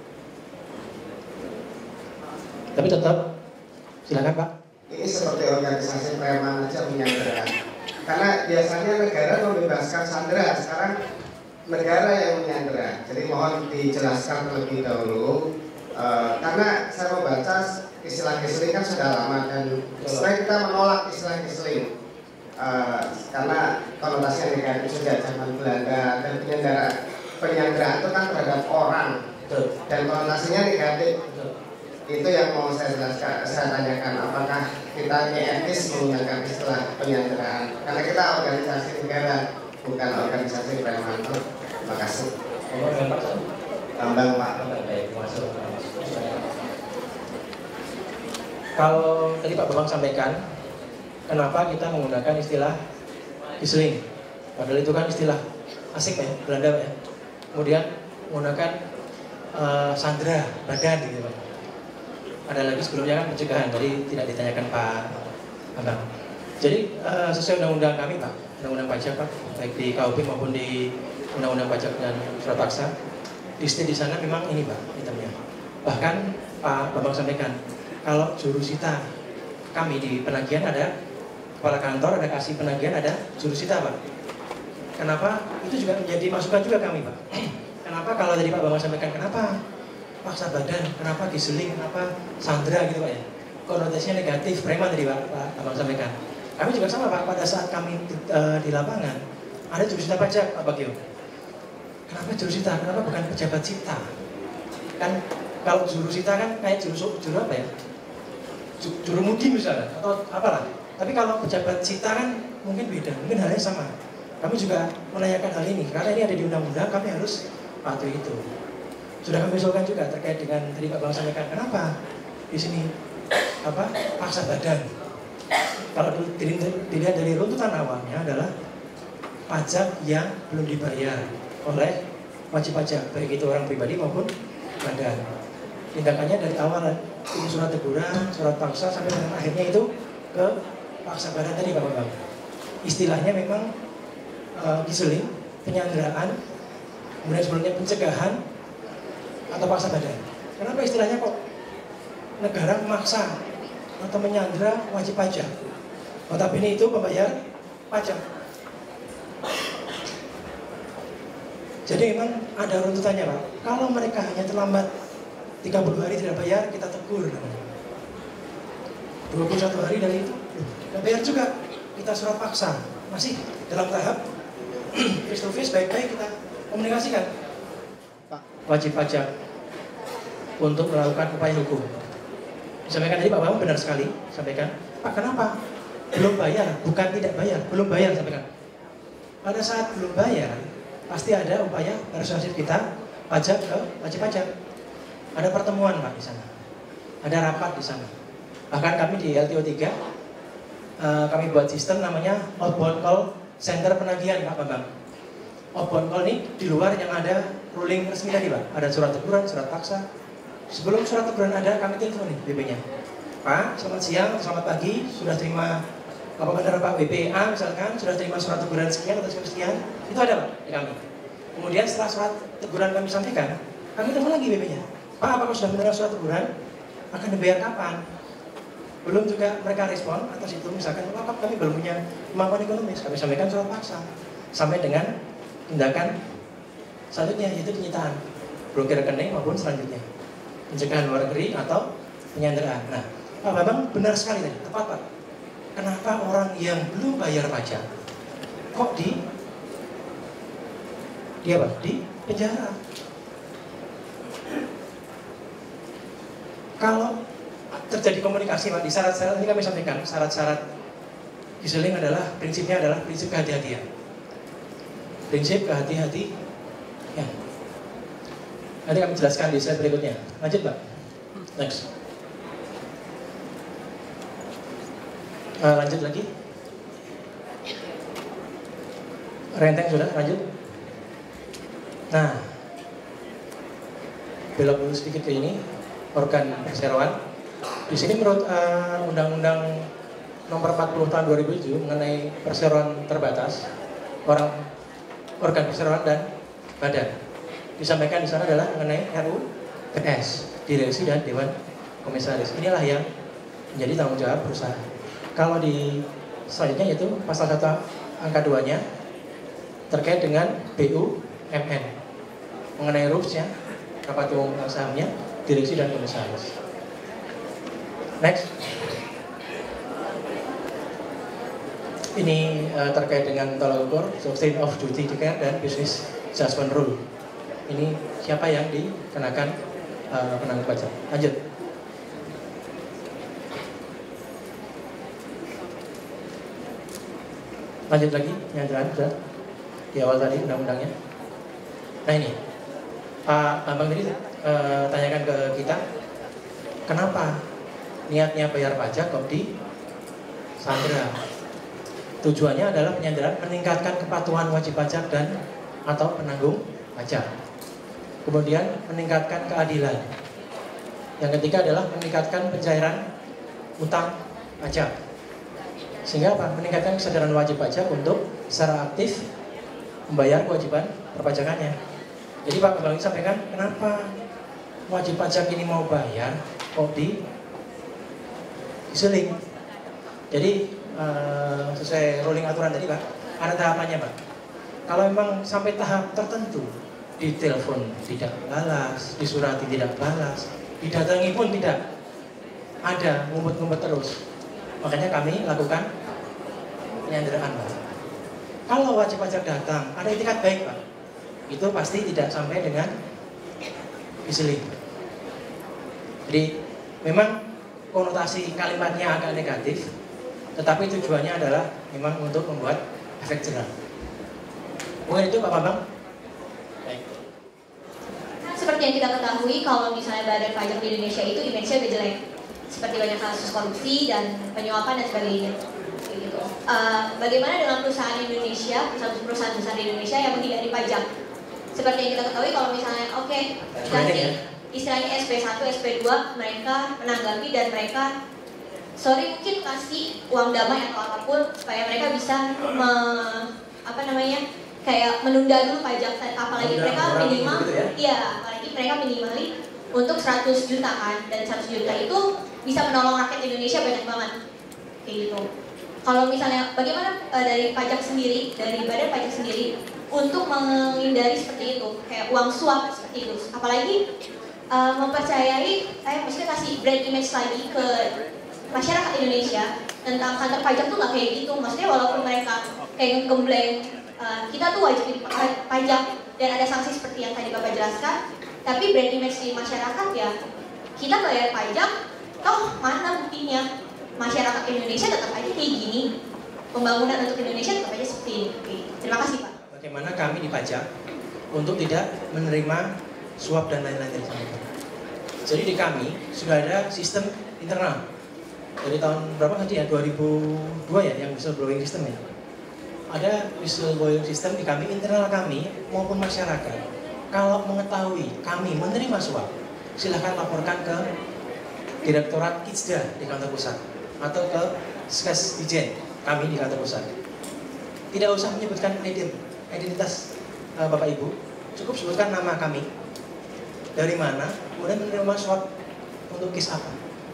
Tapi tetap, silakan Pak. Ini seperti organisasi preman aja menyandera. Karena biasanya negara membebaskan sandera, sekarang negara yang menyandera. Jadi mohon dijelaskan terlebih dahulu. Karena saya membaca istilah giseling kan sudah lama dan sebenarnya kita menolak istilah giseling. Karena konotasinya negatif sejak zaman Belanda dan penyanderaan itu kan terhadap orang dan konotasinya negatif. Itu yang mau saya jelaskan, saya tanyakan apakah kita etis menggunakan istilah penyanderaan karena kita organisasi negara bukan organisasi preman. Terima kasih. Tambang Pak. Kalau tadi Pak Bambang sampaikan, kenapa kita menggunakan istilah giseling? Padahal itu kan istilah asing ya, Belanda ya. Kemudian menggunakan sandera badan gitu Pak. Ada lagi sebelumnya kan pencegahan, tadi tidak ditanyakan Pak Bambang. Jadi sesuai undang-undang kami Pak, undang-undang pajak Pak, baik di KUP maupun di undang-undang pajak dan surat paksa, listnya di sana memang ini Pak, itemnya. Bahkan Pak Bambang sampaikan, kalau jurusita kami di penagihan ada kepala kantor, ada kasih penagihan, ada jurusita Pak. Kenapa? Itu juga menjadi masukan juga kami Pak. Kenapa kalau tadi Pak Bambang sampaikan, kenapa paksa badan, kenapa giseling, kenapa sandera gitu Pak ya, konotasinya negatif, preman tadi Pak Abang sampaikan. Kami juga sama Pak, pada saat kami di lapangan ada jurusita pajak Pak Bagio. Kenapa jurusita? Kenapa bukan pejabat cipta? Kan kalau jurusita kan kayak juru apa ya, jurumudi misalnya atau apalah. Tapi kalau pejabat cipta kan mungkin beda, mungkin halnya sama. Kami juga menanyakan hal ini karena ini ada di undang-undang, kami harus patuhi itu. Sudah kami usulkan juga terkait dengan tadi Pak Bang sampaikan, kenapa di sini apa paksa badan? Kalau dilihat dari runtutan awalnya adalah pajak yang belum dibayar oleh wajib pajak, baik itu orang pribadi maupun badan. Tindakannya dari awal ini surat teguran, surat paksa sampai dengan akhirnya itu ke paksa badan tadi Pak Bang. Istilahnya memang giseling, penyanderaan, kemudian sebelumnya pencegahan atau paksa badan. Kenapa istilahnya kok negara memaksa atau menyandera wajib pajak? Notabene itu pembayar pajak. Jadi memang ada runtutannya Pak. Kalau mereka hanya terlambat 30 hari tidak bayar, kita tegur. 21 hari dari itu tidak bayar juga, kita surat paksa. Masih dalam tahap face to face, baik-baik kita komunikasikan. Wajib pajak untuk melakukan upaya hukum. Disampaikan tadi Pak Bambang benar sekali, sampaikan, Pak kenapa? Belum bayar, bukan tidak bayar, belum bayar sampaikan. Pada saat belum bayar, pasti ada upaya persuasif kita pajak ke wajib pajak. Ada pertemuan Pak di sana, ada rapat di sana. Bahkan kami di LTO 3, kami buat sistem namanya outbound call center penagihan Pak Bambang. Outbound call ini di luar yang ada ruling resmi tadi Pak, ada surat teguran, surat paksa. Sebelum surat teguran ada, kami telepon nih BP-nya. Pak, selamat siang, selamat pagi, sudah terima apa benar Pak BPA misalkan, sudah terima surat teguran sekian atau sekian, itu ada Pak di kami. Kemudian setelah surat teguran kami sampaikan, kami telepon lagi BP-nya. Pak, apakah sudah menerima surat teguran? Akan dibayar kapan? Belum juga mereka respon atas itu, misalkan, Pak kami belum punya kemampuan ekonomis, kami sampaikan surat paksa. Sampai dengan tindakan selanjutnya, yaitu penyitaan. Blokir rekening maupun selanjutnya. Pencegahan luar negeri atau penyanderaan. Nah, Pak Bambang benar sekali tadi, tepat Pak. Kenapa orang yang belum bayar pajak kok di penjara? Kalau terjadi komunikasi Pak, di syarat-syarat ini kami sampaikan, syarat-syarat Gizling adalah prinsipnya adalah prinsip kehati-hatian. Prinsip kehati-hatian. Ya. Nanti kami jelaskan di slide berikutnya. Lanjut Pak. Next. Lanjut lagi. Renteng sudah, lanjut. Nah, belok dulu sedikit ke ini, organ perseroan. Di sini menurut Undang-Undang Nomor 40 Tahun 2007 mengenai perseroan terbatas, organ perseroan dan badan. Disampaikan di sana adalah mengenai RUU PS, direksi dan dewan komisaris. Inilah yang menjadi tanggung jawab perusahaan. Kalau di selanjutnya yaitu pasal 1 angka 2-nya terkait dengan BUMN mengenai rules-nya, rapat umum sahamnya, direksi dan komisaris. Next. Ini terkait dengan tolak ukur, sustain of duty declare dan business judgment rule. Ini siapa yang dikenakan penanggung pajak. Lanjut. Lanjut lagi, penyanderaan sudah di awal tadi undang-undangnya. Nah ini, Pak Bambang tadi tanyakan ke kita, kenapa niatnya bayar pajak kok di sandera? Tujuannya adalah penyanderaan meningkatkan kepatuhan wajib pajak dan atau penanggung pajak. Kemudian meningkatkan keadilan. Yang ketiga adalah meningkatkan pencairan utang pajak. Sehingga apa? Meningkatkan kesadaran wajib pajak untuk secara aktif membayar kewajiban perpajakannya. Jadi Pak Bambang sampaikan, kenapa wajib pajak ini mau bayar kok di Gizling? Jadi sesuai ruling aturan tadi Pak, ada tahapannya Pak. Kalau memang sampai tahap tertentu, ditelepon tidak balas, disurati tidak balas, didatangi pun tidak, ada ngumpet-ngumpet terus. Makanya kami lakukan penyanderaan Pak. Kalau wajib pajak datang, ada itikat baik Pak, itu pasti tidak sampai dengan Gizling. Jadi memang konotasi kalimatnya agak negatif, tetapi tujuannya adalah memang untuk membuat efek jerah. Mungkin itu Pak Bambang. Baik. Seperti yang kita ketahui, kalau misalnya badan pajak di Indonesia itu image-nya udah jelek, seperti banyak kasus korupsi dan penyuapan dan sebagainya. Gitu. Bagaimana dengan perusahaan Indonesia, perusahaan besar di Indonesia yang menghindari pajak? Seperti yang kita ketahui, kalau misalnya dikasih istilahnya SP1, SP2, mereka menanggapi dan mereka mungkin kasih uang damai atau apapun supaya mereka bisa kayak menunda dulu pajak, apalagi mereka minimal gitu ya? Iya, apalagi mereka minimali untuk 100 juta kan, dan 100 juta itu bisa menolong rakyat Indonesia banyak banget kayak gitu. Kalau misalnya bagaimana dari pajak sendiri, dari badan pajak sendiri untuk menghindari seperti itu, kayak uang suap seperti itu, apalagi mempercayai, maksudnya kasih brand image lagi ke masyarakat Indonesia tentang kantor pajak tuh nggak kayak gitu. Maksudnya walaupun mereka kayak gembleng kita tuh wajib pajak dan ada sanksi seperti yang tadi Bapak jelaskan, tapi brand image di masyarakat ya kita bayar pajak, toh mana buktinya? Masyarakat Indonesia tetap aja kayak gini, pembangunan untuk Indonesia tetap aja seperti ini. Terima kasih Pak. Bagaimana kami dipajak untuk tidak menerima suap dan lain-lain dari sana. Jadi di kami sudah ada sistem internal dari tahun berapa tadi ya, 2002 ya, yang whistleblowing system ya. Ada whistleblowing system di kami, internal kami maupun masyarakat. Kalau mengetahui kami menerima suap, silahkan laporkan ke Direktorat Kijda di kantor pusat atau ke Skes Dijen kami di kantor pusat. Tidak usah menyebutkan identitas Bapak Ibu, cukup sebutkan nama kami, dari mana, kemudian menerima suap untuk KIS apa.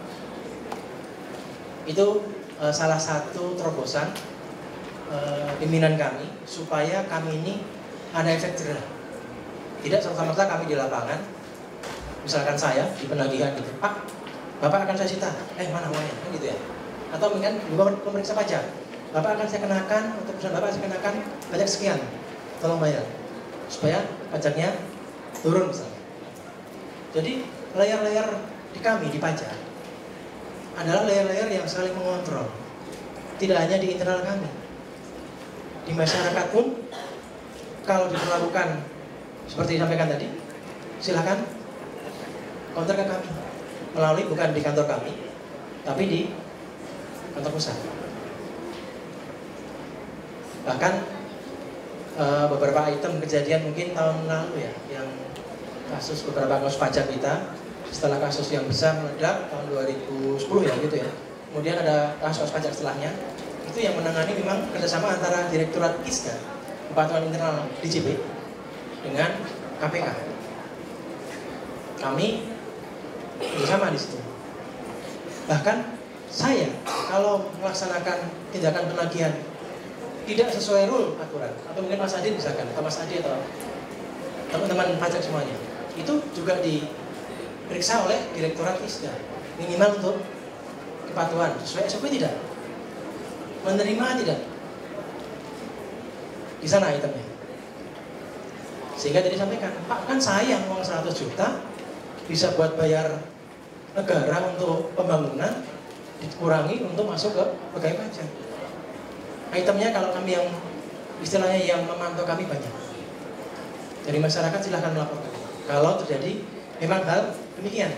Itu salah satu terobosan pimpinan kami supaya kami ini ada efek jerah. Tidak serta-merta kami di lapangan, misalkan saya di penagihan gitu, Pak, Bapak akan saya cita, mana uangnya, kan gitu ya. Atau mungkin pemeriksa pajak, Bapak akan saya kenakan, untuk perusahaan Bapak saya kenakan pajak sekian, tolong bayar, supaya pajaknya turun misalnya. Jadi layar-layar di kami di pajak adalah layar-layar yang saling mengontrol, tidak hanya di internal kami, di masyarakat pun kalau diperlakukan seperti disampaikan tadi, silakan kontak ke kami melalui bukan di kantor kami, tapi di kantor pusat. Bahkan beberapa item kejadian mungkin tahun lalu ya, yang beberapa kasus pajak kita setelah kasus yang besar meledak tahun 2010 ya gitu ya. Kemudian ada kasus pajak setelahnya, itu yang menangani memang kerjasama antara Direktorat Kijda, Kepatuhan Internal DJP dengan KPK. Kami bersama di situ. Bahkan saya kalau melaksanakan tindakan penagihan tidak sesuai rule aturan, atau mungkin Mas Adi misalkan, atau Mas Adi atau teman-teman pajak semuanya, itu juga diperiksa oleh Direktorat Kijda, minimal untuk kepatuhan sesuai SOP tidak, menerima tidak, di sana itemnya. Sehingga tadi sampaikan, Pak kan sayang uang 100 juta bisa buat bayar negara untuk pembangunan, dikurangi untuk masuk ke pegawai pajak. Itemnya kalau kami yang istilahnya yang memantau kami banyak. Dari masyarakat silahkan melaporkan kalau terjadi memang hal demikian.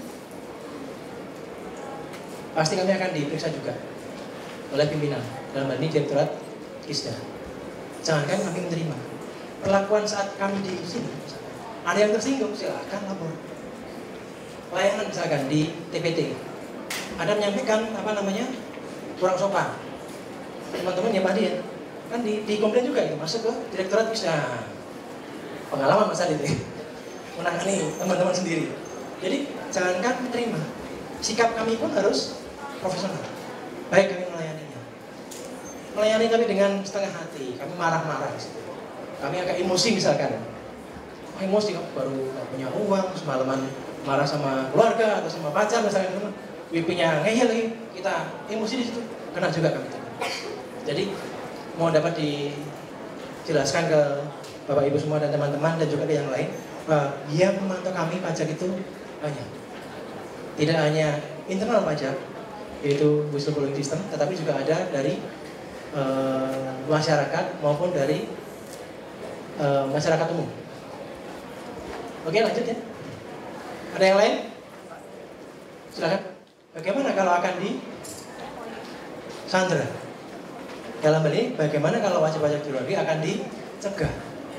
Pasti kami akan diperiksa juga oleh pimpinan dalam hal ini Direktorat Kijda. Jangankan kami menerima perlakuan saat kami di sini, ada yang tersinggung silahkan lapor. Layanan misalkan di TPT ada menyampaikan kurang sopan, teman-teman ya Pak Dian kan di komplain juga itu masuk ke Direktorat Kijda. Pengalaman Mas Adi itu menangani teman-teman sendiri. Jadi jangankan menerima, sikap kami pun harus profesional. Baik kami melayani kami dengan setengah hati, kami marah-marah di situ. Kami agak emosi misalkan, emosi baru gak punya uang, semalaman marah sama keluarga atau sama pacar misalkan, WP-nya ngeyel lagi, kita emosi di situ, kena juga kami. Jadi mau dapat dijelaskan ke Bapak Ibu semua dan teman-teman dan juga ke yang lain, bahwa yang memantau kami pajak itu banyak. Tidak hanya internal pajak, yaitu whistleblowing system, tetapi juga ada dari masyarakat maupun dari masyarakat umum. Oke, lanjut ya. Ada yang lain? Silakan. Bagaimana kalau akan disandra? Dalam hal ini, bagaimana kalau wajib pajak di luar negeri akan dicegah?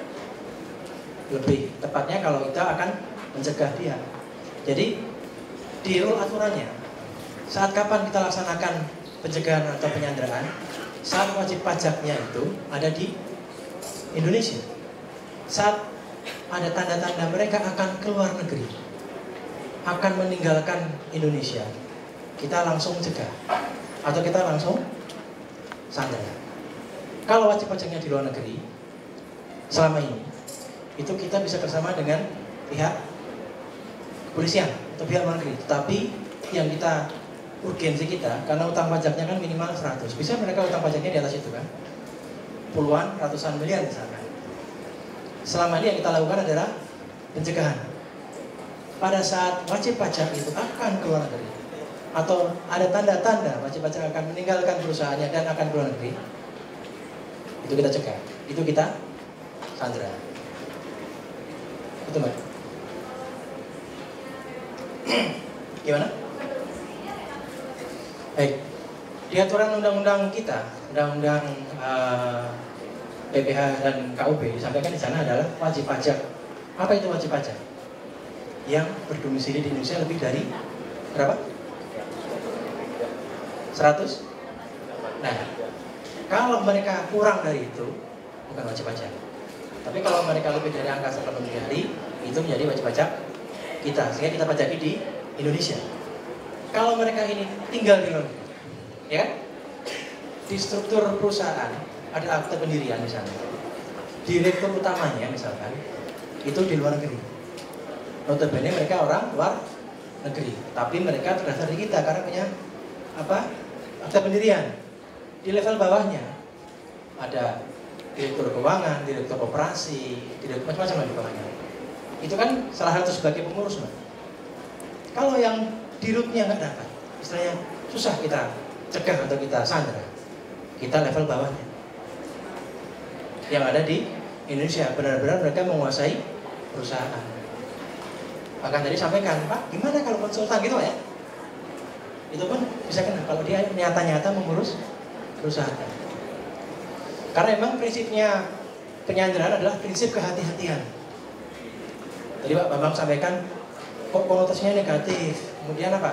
Lebih tepatnya kalau kita akan mencegah dia. Jadi di rule aturannya, saat kapan kita laksanakan pencegahan atau penyanderaan? Saat wajib pajaknya itu ada di Indonesia. Saat ada tanda-tanda mereka akan keluar negeri, akan meninggalkan Indonesia, kita langsung cegah atau kita langsung sandra. Kalau wajib pajaknya di luar negeri, selama ini itu kita bisa bersama dengan pihak kepolisian atau pihak luar negeri. Tapi yang kita urgensi kita, karena utang pajaknya kan minimal 100, bisa mereka utang pajaknya di atas itu kan, puluhan, ratusan miliar misalkan. Selama ini yang kita lakukan adalah pencegahan. Pada saat wajib pajak itu akan keluar negeri, atau ada tanda-tanda wajib pajak akan meninggalkan perusahaannya dan akan keluar negeri, itu kita cegah, itu kita sandra. Itu Mbak. Gimana? Baik. Di aturan undang-undang kita, undang-undang PPh dan KUB, disampaikan di sana adalah wajib pajak. Apa itu wajib pajak? Yang berdomisili di Indonesia lebih dari berapa? 100. Nah, kalau mereka kurang dari itu, bukan wajib pajak. Tapi kalau mereka lebih dari angka 80 hari, itu menjadi wajib pajak kita, sehingga kita pajaki di Indonesia. Kalau mereka ini tinggal di luar negeri, ya, di struktur perusahaan ada akte pendirian misalnya, direktur utamanya misalkan itu di luar negeri. Notabene mereka orang luar negeri, tapi mereka terdaftar di kita karena punya apa? Akte pendirian. Di level bawahnya ada direktur keuangan, direktur operasi, direktur macam-macam di bawahnya. Itu kan salah satu sebagai pengurus, Mbak. Kalau yang dirutnya nggak dapat, istilahnya susah kita cegah atau kita sandra, kita level bawahnya. Yang ada di Indonesia benar-benar mereka menguasai perusahaan. Bahkan tadi sampaikan, Pak, gimana kalau konsultan gitu ya? Itu pun bisa kena kalau dia nyata-nyata mengurus perusahaan. Karena memang prinsipnya penyanderaan adalah prinsip kehati-hatian. Tadi Pak Bambang sampaikan, kok konotasinya negatif, kemudian apa?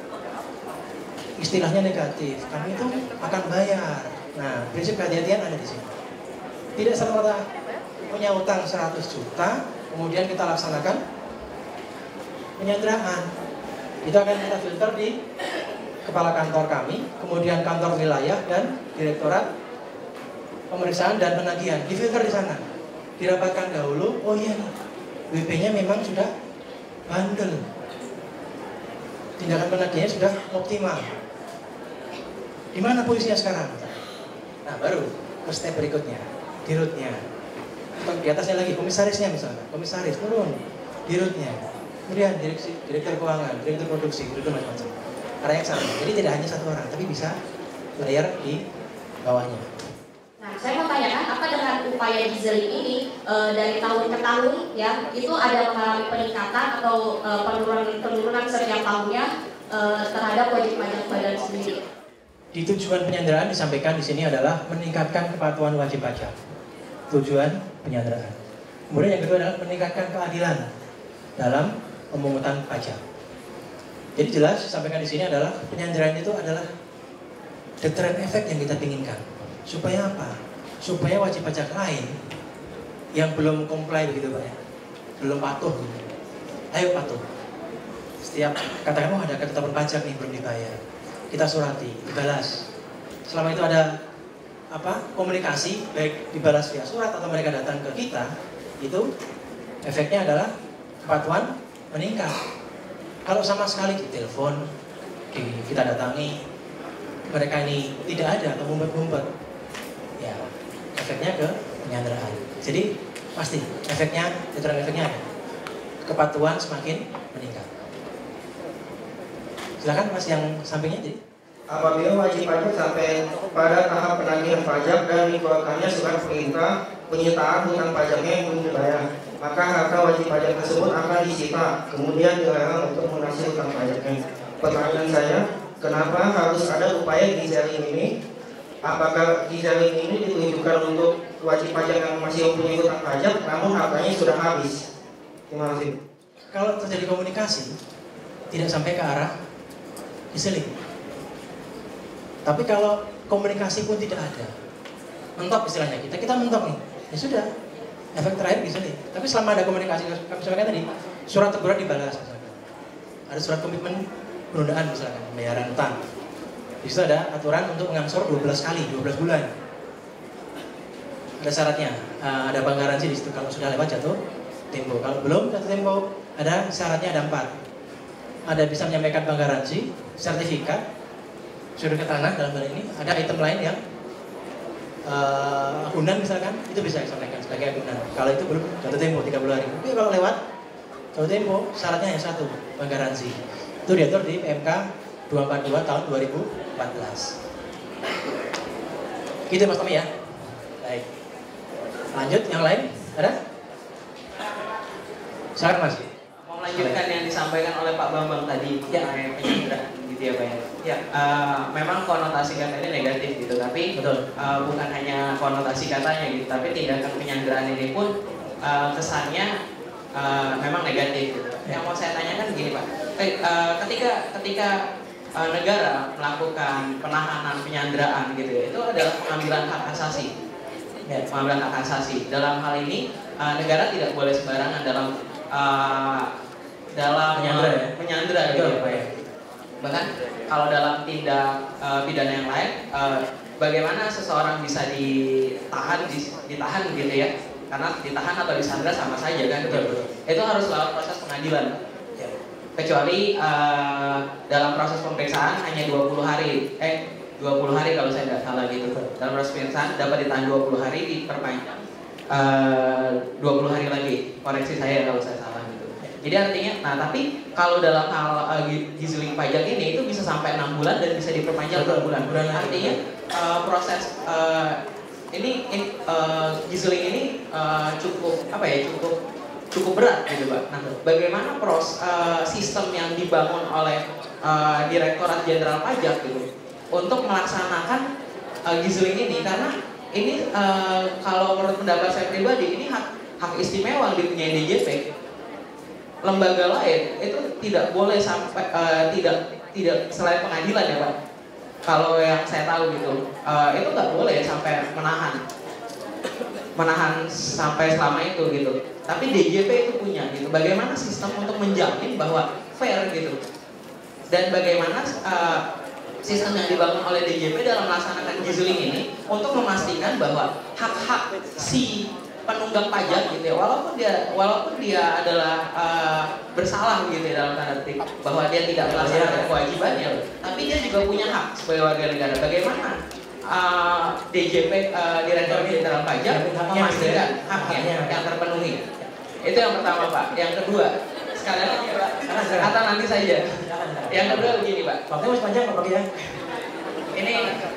Istilahnya negatif, kami itu akan bayar. Nah, prinsip kehati-hatian ada di sini. Tidak serta-merta punya utang 100 juta, kemudian kita laksanakan penyanderaan. Itu akan kita filter di kepala kantor kami, kemudian kantor wilayah dan direktorat pemeriksaan dan penagihan. Difilter di sana. Dirapatkan dahulu, oh iya nih, WP-nya memang sudah bandel. Tindakan penagihannya sudah optimal. Di mana posisinya sekarang? Nah, baru ke step berikutnya, dirutnya. Di atasnya lagi komisarisnya misalnya, komisaris turun, dirutnya. Kemudian direktur keuangan, direktur produksi, direktur macam-macam. Karena yang sama. Jadi tidak hanya satu orang, tapi bisa layer di bawahnya. Nah, saya mau tanyakan, apa dengan upaya dieseling ini dari tahun ke tahun ya, itu ada mengalami peningkatan atau penurunan setiap tahunnya terhadap wajib pajak badan sendiri? Di tujuan penyanderaan disampaikan di sini adalah meningkatkan kepatuhan wajib pajak. Tujuan penyanderaan. Kemudian yang kedua adalah meningkatkan keadilan dalam pemungutan pajak. Jadi jelas disampaikan di sini adalah penyanderaan itu adalah deterrent effect yang kita inginkan. Supaya apa? Supaya wajib pajak lain yang belum comply begitu Pak ya, belum patuh gitu. Ayo patuh. Setiap katakan ada ketetapan pajak nih belum dibayar, kita surati, dibalas. Selama itu ada komunikasi, baik dibalas via surat atau mereka datang ke kita, itu efeknya adalah kepatuhan meningkat. Kalau sama sekali di telepon, kita datangi, mereka ini tidak ada atau ngumpet-ngumpet, ya efeknya ke penyanderaan. Jadi pasti efeknya, deterrent efeknya ada. Kepatuhan semakin meningkat. Silakan Mas yang sampingnya jadi. Apabila wajib pajak sampai pada tahap penagihan pajak dan dikeluarkannya surat perintah penyitaan hutang pajaknya yang belum dibayar, maka harta wajib pajak tersebut akan disita, kemudian dilarang untuk melunasi hutang pajaknya. Pertanyaan saya, kenapa harus ada upaya dieseling ini? Apakah dieseling ini ditujukan untuk wajib pajak yang masih mempunyai hutang pajak, namun hartanya sudah habis? Terima kasih. Kalau terjadi komunikasi, tidak sampai ke arah dieseling. Tapi kalau komunikasi pun tidak ada, mentok istilahnya, kita mentok nih, ya sudah, efek terakhir dieseling. Tapi selama ada komunikasi, kami sampaikan tadi, surat teguran dibalas misalkan. Ada surat komitmen penundaan misalkan, pembayaran utang. Di situ ada aturan untuk mengangsur 12 kali, 12 bulan. Ada syaratnya, ada bank garansi di situ kalau sudah lewat jatuh tempo. Kalau belum jatuh tempo, ada syaratnya, ada 4. Ada bisa menyampaikan bank garansi, sertifikat, sudah ke tanah dalam hal ini, ada item lain yang agunan misalkan, itu bisa disampaikan sebagai agunan. Kalau itu belum jatuh tempo 30 hari. Tapi kalau lewat jatuh tempo, syaratnya yang 1, bank garansi. Itu diatur di PMK 242 tahun 2014. Gitu Mas Tommy ya. Baik. Lanjut yang lain, ada? Silakan Mas. Mau melanjutkan yang disampaikan oleh Pak Bambang tadi, ya penyanderaan gitu ya Pak ya. Ya, memang konotasi kata ini negatif gitu, tapi betul. Bukan hanya konotasi katanya gitu, tapi tindakan penyanderaan ini pun kesannya memang negatif gitu. Yang mau saya tanyakan begini Pak, ketika negara melakukan penahanan, penyanderaan gitu ya, itu adalah pengambilan hak asasi. Ya, pengambilan hak asasi. Dalam hal ini negara tidak boleh sembarangan dalam menyandera gitu ya Pak ya. Bahkan kalau dalam tindak pidana yang lain, bagaimana seseorang bisa ditahan gitu ya, karena ditahan atau disandera sama saja kan. Itu harus lewat proses pengadilan. Kecuali dalam proses pemeriksaan hanya 20 hari kalau saya tidak salah gitu. Dalam proses pemeriksaan dapat ditahan 20 hari, diperpanjang 20 hari lagi. Koreksi saya kalau saya salah gitu. Jadi artinya, nah tapi kalau dalam hal giseling pajak ini itu bisa sampai 6 bulan dan bisa diperpanjang 2 bulan. Artinya proses giseling ini cukup berat gitu Pak. Nah, bagaimana sistem yang dibangun oleh Direktorat Jenderal Pajak gitu untuk melaksanakan giseling ini, karena ini kalau menurut pendapat saya pribadi ini hak istimewa yang dipunyai DJP. Lembaga lain itu tidak boleh sampai tidak selain pengadilan ya Pak. Kalau yang saya tahu gitu, itu nggak boleh sampai menahan sampai selama itu gitu. Tapi DJP itu punya gitu. Bagaimana sistem untuk menjamin bahwa fair gitu. Dan bagaimana sistem yang dibangun oleh DJP dalam melaksanakan giseling ini untuk memastikan bahwa hak-hak si penunggak pajak gitu ya, walaupun dia adalah bersalah gitu ya dalam tanda petik, bahwa dia tidak melaksanakan kewajibannya, tapi dia juga punya hak sebagai warga negara. Bagaimana DJP Direktorat Jenderal Pajak memastikan haknya yang terpenuhi? Itu yang pertama Pak. Yang kedua, sekalian lagi Pak, atau nanti saja. Yang kedua begini Pak. Waktu masih panjang Pak ya. Ini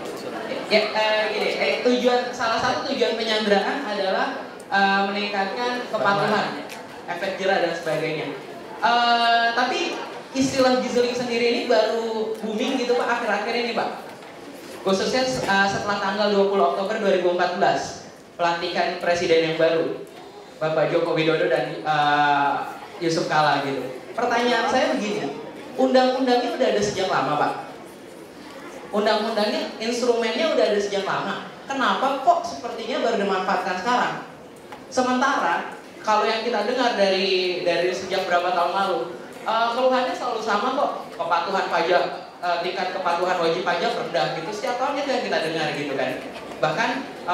ya, salah satu tujuan penyanderaan adalah meningkatkan kepatuhan, efek jerah dan sebagainya. Tapi istilah giseling sendiri ini baru booming gitu Pak akhir-akhir ini Pak. Khususnya setelah tanggal 20 Oktober 2014, pelantikan presiden yang baru, Bapak Joko Widodo dan Yusuf Kala gitu. Pertanyaan saya begini, undang-undangnya udah ada sejak lama Pak. Undang-undangnya, instrumennya udah ada sejak lama. Kenapa kok sepertinya baru dimanfaatkan sekarang? Sementara kalau yang kita dengar dari sejak berapa tahun lalu, keluhannya selalu sama kok, kepatuhan pajak, tingkat kepatuhan wajib pajak rendah gitu. Setiap tahun itu yang kita dengar gitu kan. Bahkan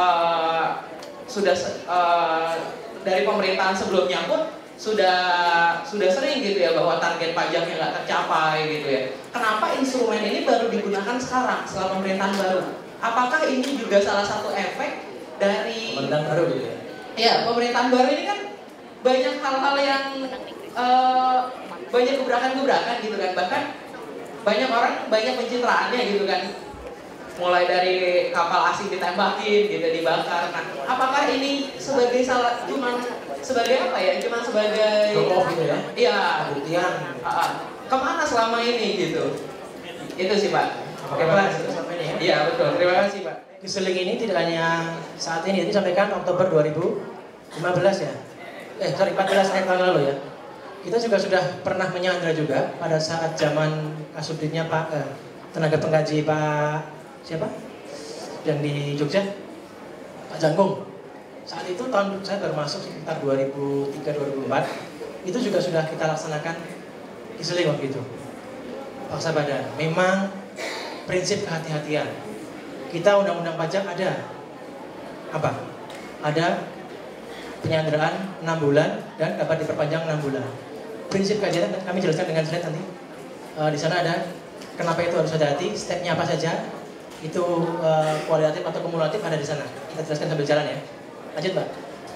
dari pemerintahan sebelumnya pun sudah sering gitu ya bahwa target pajaknya nggak tercapai gitu ya. Kenapa instrumen ini baru digunakan sekarang setelah pemerintahan baru? Apakah ini juga salah satu efek dari pemerintahan baru gitu ya? Ya, pemerintahan baru ini kan banyak hal-hal yang banyak gebrakan-gebrakan gitu kan. Bahkan banyak orang banyak pencitraannya gitu kan. Mulai dari kapal asing ditembakin gitu, dibakar. Nah, apakah ini sebagai cuman sebagai apa ya? Cuman sebagai gitu ya? Iya. Pembuktian. Kemana selama ini gitu? Itu sih Pak. Oke Pak, sampai ini ya. Iya betul. Terima kasih Pak. Giseling ini tidak hanya saat ini, disampaikan Oktober 2015 ya. 14 akhir tahun lalu ya. Kita juga sudah pernah menyandra juga pada saat zaman kasubditnya Pak tenaga pengkaji Pak siapa? Yang di Jogja, Pak Jangkung. Saat itu tahun saya baru masuk sekitar 2003-2004, itu juga sudah kita laksanakan giseling waktu itu. Paksa badan. Memang prinsip kehati-hatian. Kita undang-undang pajak ada apa? Ada penyanderaan 6 bulan dan dapat diperpanjang 6 bulan. Prinsip kehati-hatian kami jelaskan dengan slide nanti. Di sana ada kenapa itu harus hati-hati, stepnya apa saja. Itu kualitatif atau kumulatif ada di sana. Kita jelaskan sambil jalan ya. Lanjut Mbak.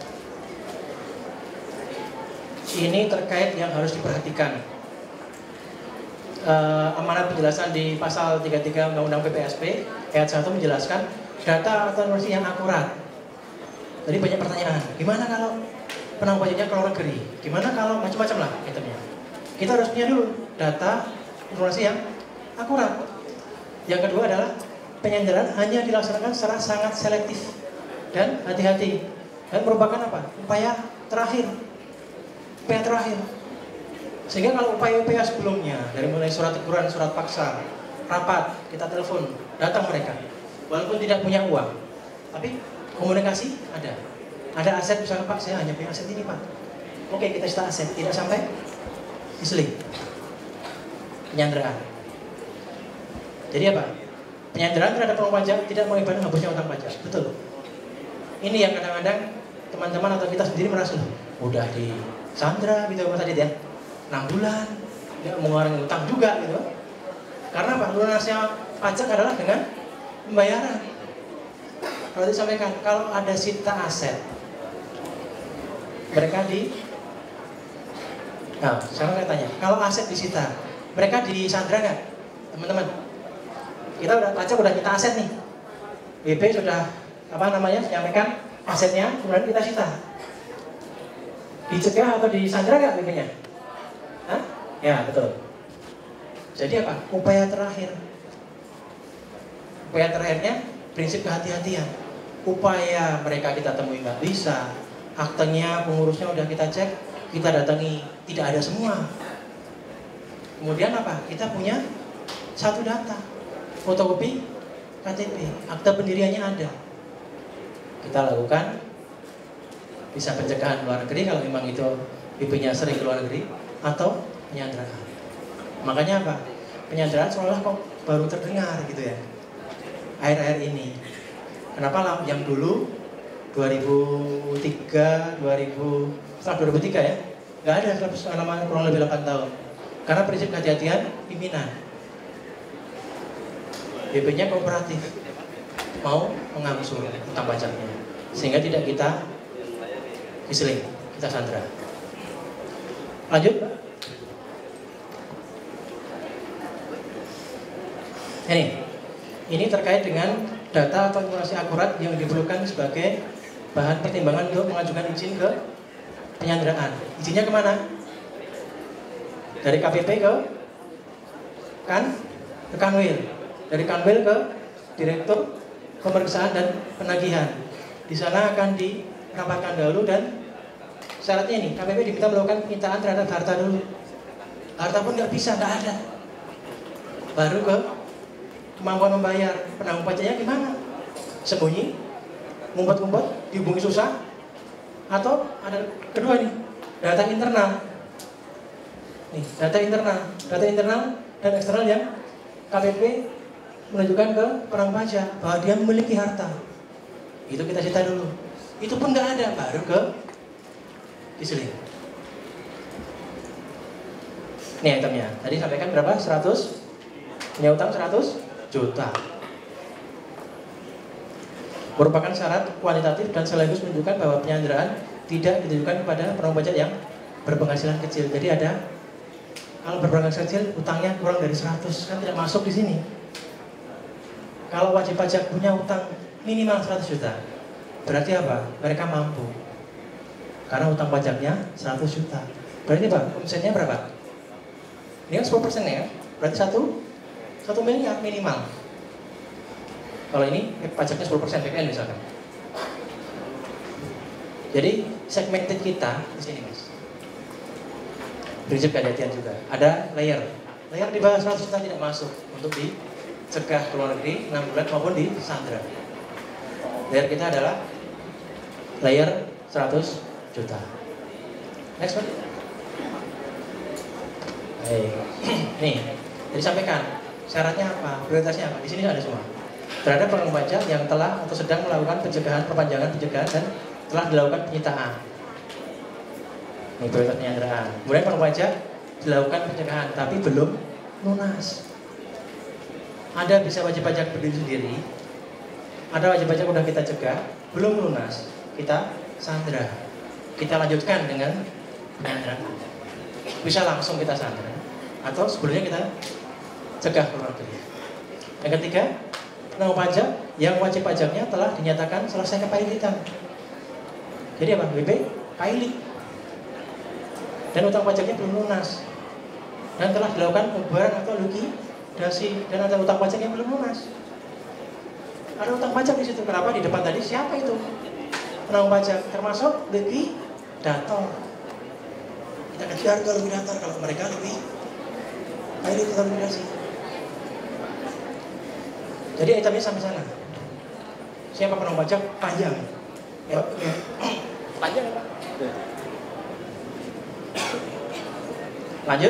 Ini terkait yang harus diperhatikan. Amanat penjelasan di pasal 33 Undang-Undang PPSP ayat 1 menjelaskan data atau informasi yang akurat. Jadi banyak pertanyaan, gimana kalau penanggung pajaknya ke luar negeri? Gimana kalau macam-macam lah itemnya. Kita harus punya dulu data informasi yang akurat. Yang kedua adalah penyanderaan hanya dilaksanakan secara sangat selektif dan hati-hati dan merupakan apa? Upaya terakhir. Sehingga kalau upaya-upaya sebelumnya dari mulai surat teguran, surat paksa, rapat, kita telepon, datang mereka. Walaupun tidak punya uang, tapi komunikasi ada. Ada aset misalnya, Pak, saya hanya punya aset ini, Pak. Oke, kita sita aset, tidak sampai diseling. Penyanderaan. Jadi apa? Penyanderaan terhadap penanggung pajak tidak mengakibatkan hapusnya utang pajak. Betul. Ini yang kadang-kadang teman-teman atau kita sendiri merasa udah disandra gitu Mas Adit ya. 6 bulan nggak mengeluarkan utang juga gitu. Karena apa? Lunasnya pajak adalah dengan pembayaran. Kalau disampaikan, kalau ada sita aset, mereka nah, sekarang saya tanya, kalau aset disita, mereka disandra nggak, teman-teman? Kita udah pajak udah kita aset nih, BP sudah menyampaikan asetnya, kemudian kita sita. Dicegah atau disandra nggak BP-nya? Hah? Ya betul. Jadi apa? Upaya terakhirnya prinsip kehati-hatian. Upaya mereka kita temui nggak bisa, aktenya pengurusnya udah kita cek, kita datangi, tidak ada semua. Kemudian apa? Kita punya satu data, fotokopi KTP, akta pendiriannya ada. Kita lakukan bisa pencegahan luar negeri kalau memang itu BP-nya sering ke luar negeri, atau penyanderaan. Makanya apa? Penyanderaan seolah kok baru terdengar gitu ya akhir-akhir ini. Kenapa yang dulu 2003 ya nggak ada selama kurang lebih 8 tahun. Karena prinsip kehati-hatian pimpinan, BP-nya kooperatif, mau mengangsur utang pajaknya, sehingga tidak kita diseling, kita sandra. Lanjut, Pak. Ini terkait dengan data atau informasi akurat yang diperlukan sebagai bahan pertimbangan untuk mengajukan izin ke penyanderaan. Izinnya kemana? Dari KPP ke Kanwil, dari Kanwil ke Direktur Pemeriksaan dan Penagihan. Di sana akan dirapatkan dahulu, dan syaratnya ini KPP diminta melakukan penyitaan terhadap harta dulu. Harta pun nggak bisa, nggak ada. Baru ke kemampuan membayar. Penanggung pajaknya gimana? Sembunyi, ngumpet-ngumpet, dihubungi susah, atau ada kedua nih, data internal. Nih, data internal dan eksternal yang KPP menunjukkan ke penanggung pajak bahwa dia memiliki harta. Itu kita cita dulu. Itu pun nggak ada, baru ke diseling. Ini itemnya. Tadi sampaikan berapa? 100. Punya utang 100 juta. Merupakan syarat kualitatif dan sekaligus menunjukkan bahwa penyanderaan tidak ditujukan kepada penanggung pajak yang berpenghasilan kecil. Jadi ada, kalau berpenghasilan kecil utangnya kurang dari 100 kan tidak masuk di sini. Kalau wajib pajak punya utang minimal 100 juta, berarti apa? Mereka mampu. Karena utang pajaknya 100 juta. Berarti Pak, omsetnya berapa? Ini kan 10% ya, berarti 1 miliar minimal. Kalau ini pajaknya 10% PPN misalkan. Jadi segmented kita di sini Mas. Prinsip kehati-hatian juga. Ada layer di bawah 100 juta tidak masuk untuk dicegah ke luar negeri 6 bulan maupun di sandra. Layer kita adalah layer 100 juta. Next one. Nih, jadi sampaikan syaratnya apa, prioritasnya apa. Di sini ada semua. Terhadap penanggung pajak yang telah atau sedang melakukan perpanjangan pencegahan dan telah dilakukan penyitaan. Ini prioritas penyanderaan. Kemudian penanggung pajak dilakukan pencegahan tapi belum lunas. Ada bisa wajib pajak berdiri sendiri, ada wajib pajak udah kita cegah, belum lunas, kita sandra. Kita lanjutkan dengan penyanderaan. Bisa langsung kita sandra, atau sebelumnya kita cegah keluar negeri. Yang ketiga, penanggung pajak yang wajib pajaknya telah dinyatakan selesai kepailitan. Jadi apa? BP pailit. Dan utang pajaknya belum lunas. Dan telah dilakukan pembubaran atau likuidasi, dan ada utang pajak yang belum lunas. Ada utang pajak di situ. Kenapa? Di depan tadi siapa itu? Penanggung pajak, termasuk likuidator. Kita kejar ke likuidator kalau mereka lebih pailit atau likuidasi. Jadi itemnya sampai sana. Siapa penanggung pajak? Panjang. Ya, panjang Pak. Lanjut.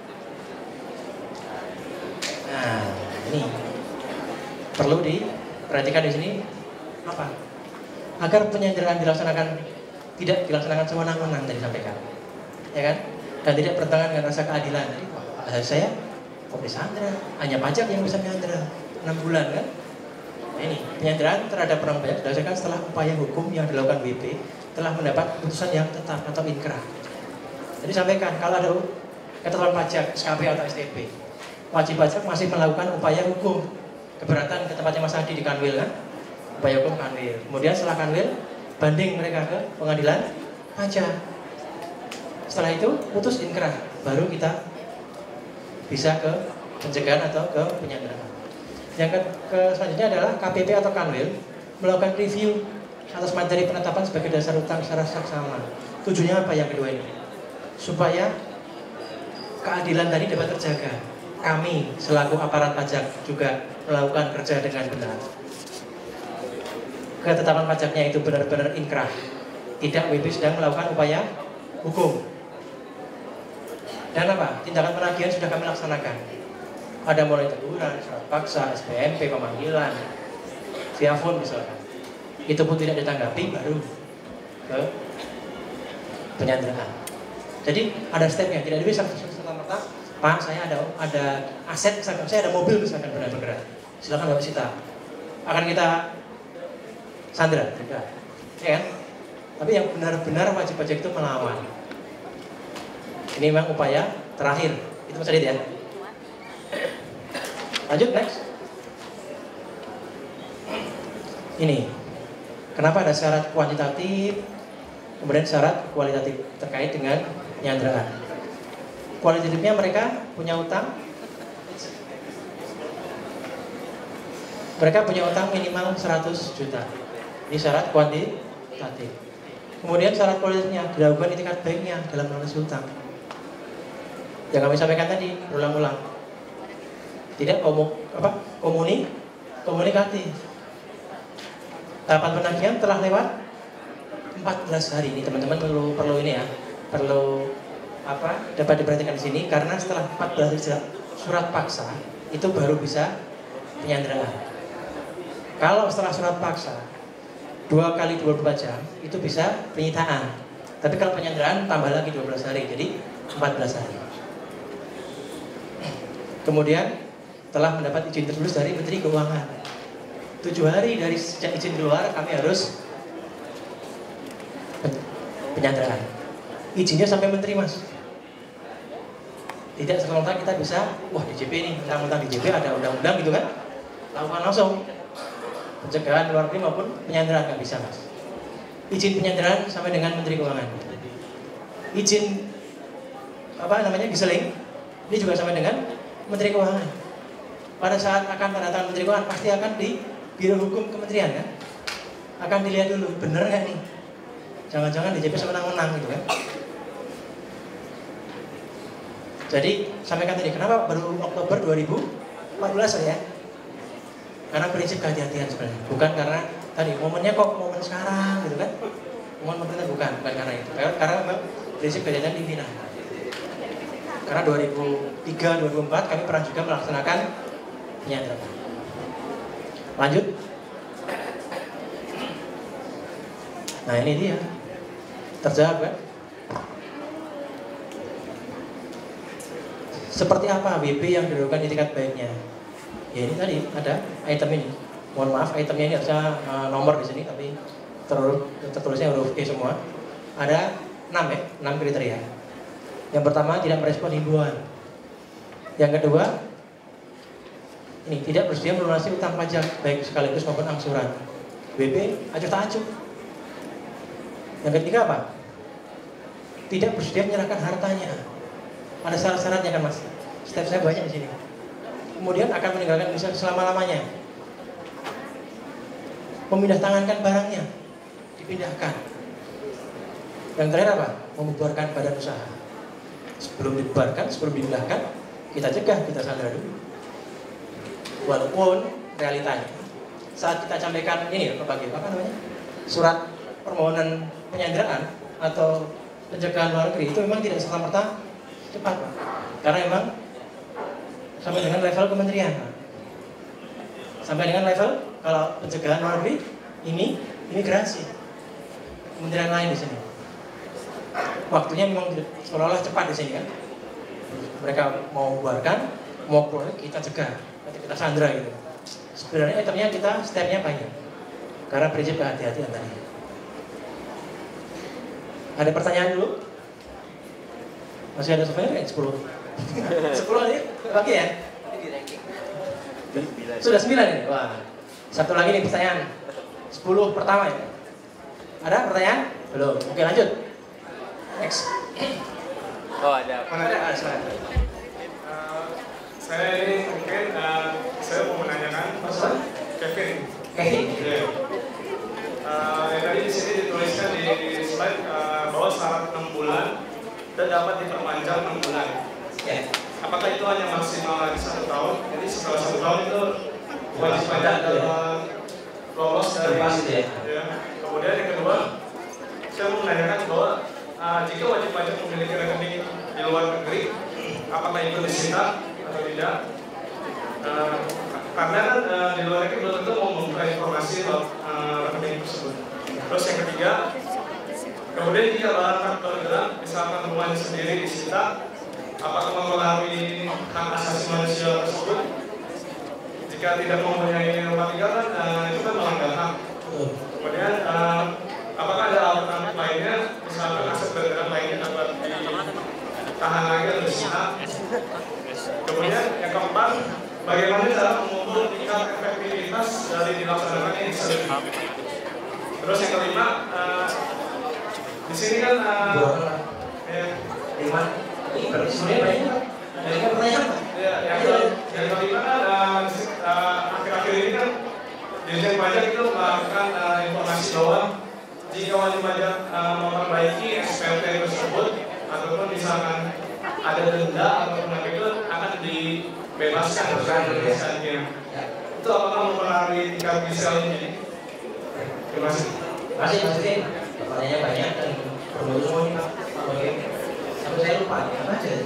Nah, ini perlu diperhatikan di sini apa? Agar penyanderaan tidak dilaksanakan sewenang-wenang tadi sampaikan, ya kan? Dan tidak bertentangan dengan rasa keadilan. Saya kok disandera? Hanya pajak yang bisa menyandera 6 bulan kan? Nah, ini penyanderaan terhadap penanggung pajak berdasarkan setelah upaya hukum yang dilakukan WP telah mendapat putusan yang tetap atau inkrah. Jadi sampaikan kalau ada ketentuan pajak SKP atau STP, wajib pajak masih melakukan upaya hukum keberatan ke tempatnya Mas Adi di Kanwil kan? Upaya hukum Kanwil. Kemudian setelah Kanwil banding mereka ke pengadilan pajak. Setelah itu putus inkrah, baru kita bisa ke pencegahan atau ke penyanderaan. Yang selanjutnya adalah KPP atau Kanwil melakukan review atas materi penetapan sebagai dasar utang secara saksama. Tujuannya apa yang kedua ini? Supaya keadilan tadi dapat terjaga. Kami selaku aparat pajak juga melakukan kerja dengan benar. Ketetapan pajaknya itu benar-benar inkrah. Tidak WP sedang melakukan upaya hukum. Dan apa? Tindakan penagihan sudah kami laksanakan. Ada mulai teguran, surat paksa, SPMP, pemanggilan, via phone misalkan. Itu pun tidak ditanggapi, baru ke penyanderaan. Jadi ada stepnya, tidak bisa serta-merta. Pak, saya ada aset, misalkan, saya ada mobil misalkan bergerak. Silakan Bapak sita. Akan kita sandera, tidak. Ya kan? Tapi yang benar-benar wajib pajak itu melawan. Ini memang upaya terakhir. Itu Mas Adit ya. Lanjut next. Ini. Kenapa ada syarat kuantitatif, kemudian syarat kualitatif terkait dengan penyanderaan. Kualitatifnya mereka punya utang. Mereka punya utang minimal 100 juta. Ini syarat kuantitatif. Kemudian syarat kualitatifnya dilakukan itikat baiknya dalam melunasi utang. Yang kami sampaikan tadi berulang-ulang. Tidak komunikatif. Tahapan penagihan telah lewat 14 hari. Ini teman-teman perlu ini ya, perlu dapat diperhatikan di sini karena setelah 14 hari surat paksa itu baru bisa penyanderaan. Kalau setelah surat paksa 2 kali 24 jam itu bisa penyitaan. Tapi kalau penyanderaan tambah lagi 12 hari, jadi 14 hari. Kemudian telah mendapat izin tertulis dari Menteri Keuangan. 7 hari dari sejak izin keluar kami harus penyanderaan. Izinnya sampai Menteri Mas. Tidak serta-merta kita bisa, wah DJP ini, tentang DJP ada undang-undang gitu kan, lakukan langsung pencegahan luar negeri maupun penyanderaan, nggak bisa Mas. Izin penyanderaan sampai dengan Menteri Keuangan. Izin giseling ini juga sampai dengan Menteri Keuangan. Pada saat akan tanda tangan Menteri Keuangan pasti akan di Biro Hukum Kementerian kan, akan dilihat dulu bener nggak nih, jangan-jangan DJP semenang-menang gitu kan. Jadi sampaikan tadi kenapa baru Oktober 2014 ya, karena prinsip kehati-hatian sebenarnya, bukan karena tadi momennya kok momen sekarang gitu kan, momen pemerintah bukan karena itu, karena memang prinsip kehati-hatian pimpinan. Karena 2003-2004 kami pernah juga melaksanakan penyanderaan. Lanjut. Nah ini dia, terjawab kan? Seperti apa WP yang dilakukan itikat baiknya? Ya ini tadi ada item ini. Mohon maaf, itemnya ini harusnya nomor di sini, tapi tertulisnya huruf E semua. Ada 6 kriteria. Yang pertama, tidak merespon himbauan. Yang kedua, ini tidak bersedia melunasi utang pajak baik sekaligus maupun angsuran. WP acuh tak acuh. Yang ketiga apa? Tidak bersedia menyerahkan hartanya. Ada syarat-syaratnya kan Mas. Step saya banyak di sini. Kemudian akan meninggalkan Indonesia selama-lamanya. Memindah tangankan barangnya, dipindahkan. Yang terakhir apa? Membubarkan badan usaha. Sebelum dibubarkan, sebelum dipindahkan, kita cegah, kita sandera dulu. Walaupun realitanya. Saat kita sampaikan ini ya, berbagai apa namanya, surat permohonan penyanderaan atau pencegahan luar negeri itu memang tidak serta-merta cepat, Pak. Karena memang sampai dengan level kementerian, Pak. Sampai dengan level kalau pencegahan luar negeri ini imigrasi, kementerian lain di sini. Waktunya memang seolah-olah cepat di sini kan. Mereka mau bubarkan, mau keluar kita cegah, kita sandra gitu. Sebenarnya ternyata kita stepnya banyak karena prinsip kehati-hatian tadi. Ada pertanyaan dulu? Masih ada survei kan? 10 aja? Oke ya? Sudah 9 ini? Wah, satu lagi nih pertanyaan 10 pertama ya? Ada pertanyaan? Belum? Oke lanjut. Next. Oh ada. Saya ini mungkin saya mau menanyakan Kevin. Tadi di sini dituliskan di slide bahwa syarat 6 bulan dan dapat diperpanjang 6 bulan. Apakah itu hanya maksimal lagi 1 tahun? Jadi setelah 1 tahun itu wajib pajak lolos dari ya. Kemudian yang kedua, saya mau menanyakan bahwa jika wajib pajak memiliki rekening di luar negeri, apakah itu disita atau tidak? Karena kan di luar negeri belum tentu mau membuka informasi rekening tersebut. Terus yang ketiga, kemudian jika bahan hak bergerak, misalkan rumahnya sendiri disita, apakah mempengaruhi hak asasi manusia tersebut? Jika tidak mempunyai rumah tinggal kan itu kan melanggar hak. Kemudian apakah ada alternatif lainnya, misalkan aset bergerak lainnya dapat ditahan lagi atau disita? Kemudian yang keempat, bagaimana cara mengukur tingkat efektivitas dari dilaksanakannya insentif? Terus yang kelima, di sini kan yang kelima kan akhir-akhir ini kan Dirjen Pajak itu melakukan informasi bahwa jika wajib pajak memperbaiki SPT tersebut ataupun misalkan ada denda ataupun apa itu akan dibebaskan dari misalnya. Itu apakah mempengaruhi tingkat misalnya ini? Terima kasih. Masih pertanyaannya banyak dan bermutu semua nih Pak. Oke. Sampai saya lupa ya, apa aja?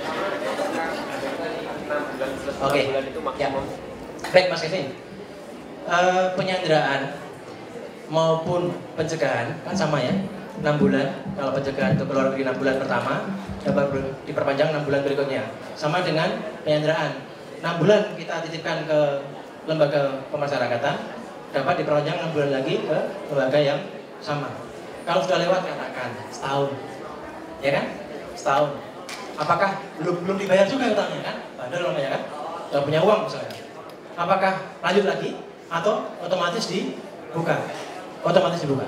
Oke. Ya. Baik Mas Kevin. Penyanderaan maupun pencegahan kan sama ya, 6 bulan. Kalau pencegahan untuk keluar negeri 6 bulan pertama dapat diperpanjang 6 bulan berikutnya. Sama dengan penyanderaan, 6 bulan kita titipkan ke lembaga pemasyarakatan, dapat diperpanjang 6 bulan lagi ke lembaga yang sama. Kalau sudah lewat katakan setahun, ya kan? Setahun. Apakah belum dibayar juga utangnya kan? Padahal namanya kan, sudah punya uang misalnya. Apakah lanjut lagi atau otomatis dibuka? Otomatis dibuka.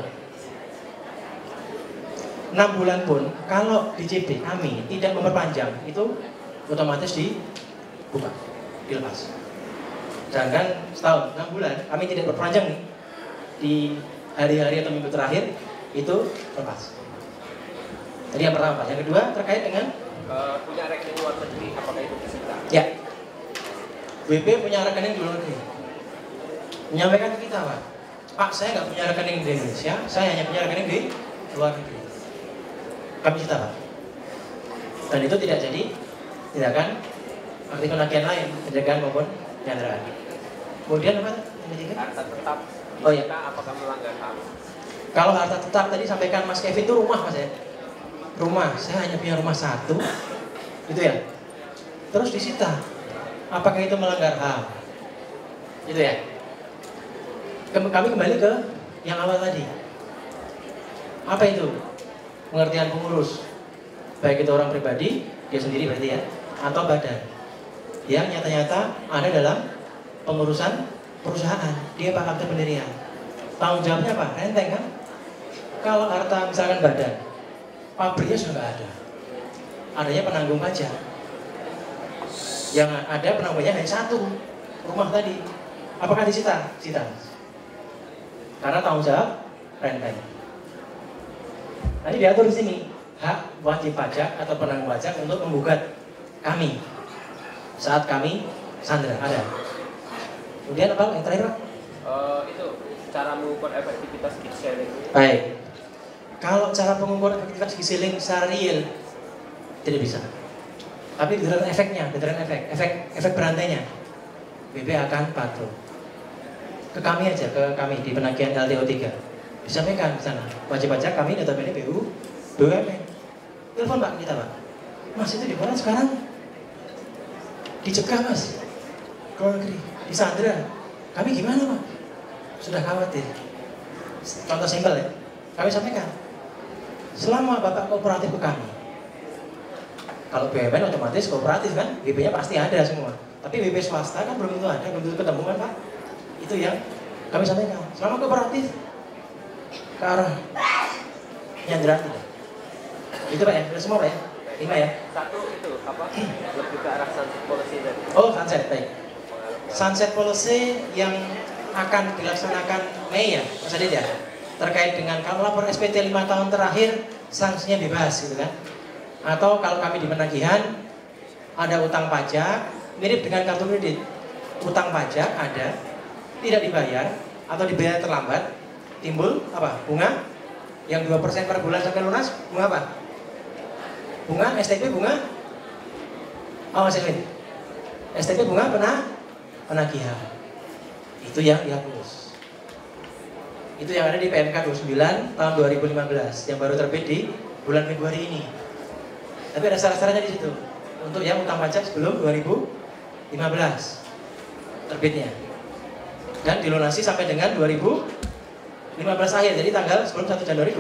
6 bulan pun kalau DJP kami tidak memperpanjang itu otomatis dibuka, dilepas. Sedangkan setahun 6 bulan kami tidak berpanjang nih di hari-hari atau minggu terakhir itu lepas. Jadi yang pertama, yang kedua terkait dengan punya rekening luar negeri, apakah itu disita? Ya, WP punya rekening di luar negeri. Menyampaikan ke kita Pak, saya nggak punya rekening di Indonesia, saya hanya punya rekening di luar negeri. Kami cita Pak. Dan itu tidak jadi tindakan aktif penagihan lain, pencegahan maupun penyanderaan. Kemudian apa? Harta tetap. Oh ya. Apakah melanggar HAM? Kalau harta tetap tadi sampaikan Mas Kevin itu rumah Mas ya. Rumah, saya hanya punya rumah 1, gitu ya. Terus disita. Apakah itu melanggar HAM? Gitu ya. Kami kembali ke yang awal tadi. Apa itu? Pengertian pengurus. Baik itu orang pribadi, dia sendiri berarti ya, atau badan. Yang nyata-nyata ada dalam pengurusan perusahaan. Dia pak akte pendirian. Tanggung jawabnya apa? Renteng kan? Kalau harta misalkan badan, pabriknya sudah nggak ada. Adanya penanggung pajak. Yang ada penanggungnya hanya 1, rumah tadi. Apakah disita? Disita. Karena tanggung jawab renteng. Nanti diatur di sini hak wajib pajak atau penanggung pajak untuk menggugat kami saat kami sandera ada. Kemudian apa yang terakhir Pak? Itu cara mengukur efektivitas gift selling. Baik. Kalau cara mengukur efektivitas gift selling secara real tidak bisa. Tapi beneran efeknya, beneran efek berantainya, BP akan patuh. Ke kami aja, ke kami di penagihan LTO 3. Disampaikan di sana, wajib pajak kami notabene BUMN. Telepon Pak kita Pak. Mas itu di mana sekarang? Dicegah Mas. Ke luar negeri, disandra. Kami gimana Pak? Sudah khawatir. Contoh simpel ya. Kami sampaikan. Selama Bapak kooperatif ke kami. Kalau BUMN otomatis kooperatif kan, BP-nya pasti ada semua. Tapi BP swasta kan belum tentu ada, belum tentu ketemu kan Pak. Itu yang kami sampaikan. Selama kooperatif ke arah penyanderaan tidak. Itu Pak ya, sudah semua Pak ya? 5 ya? Satu itu apa? Lebih ke arah sunset policy tadi. Oh sunset, baik. Sunset policy yang akan dilaksanakan Mei ya, Mas Adit ya? Terkait dengan kalau lapor SPT 5 tahun terakhir, sanksinya bebas gitu kan? Atau kalau kami di penagihan, ada utang pajak, mirip dengan kartu kredit. Utang pajak ada, tidak dibayar, atau dibayar terlambat, timbul apa? Bunga yang 2% per bulan sampai lunas, bunga apa? Bunga, STP bunga? Oh Mas Edwin, STP bunga penagihan. Itu yang dihapus. Itu yang ada di PMK 29 tahun 2015 yang baru terbit di bulan Februari ini. Tapi ada syarat-syaratnya di situ untuk yang utang pajak sebelum 2015 terbitnya dan dilunasi sampai dengan 2015 akhir. Jadi tanggal sebelum 1 Januari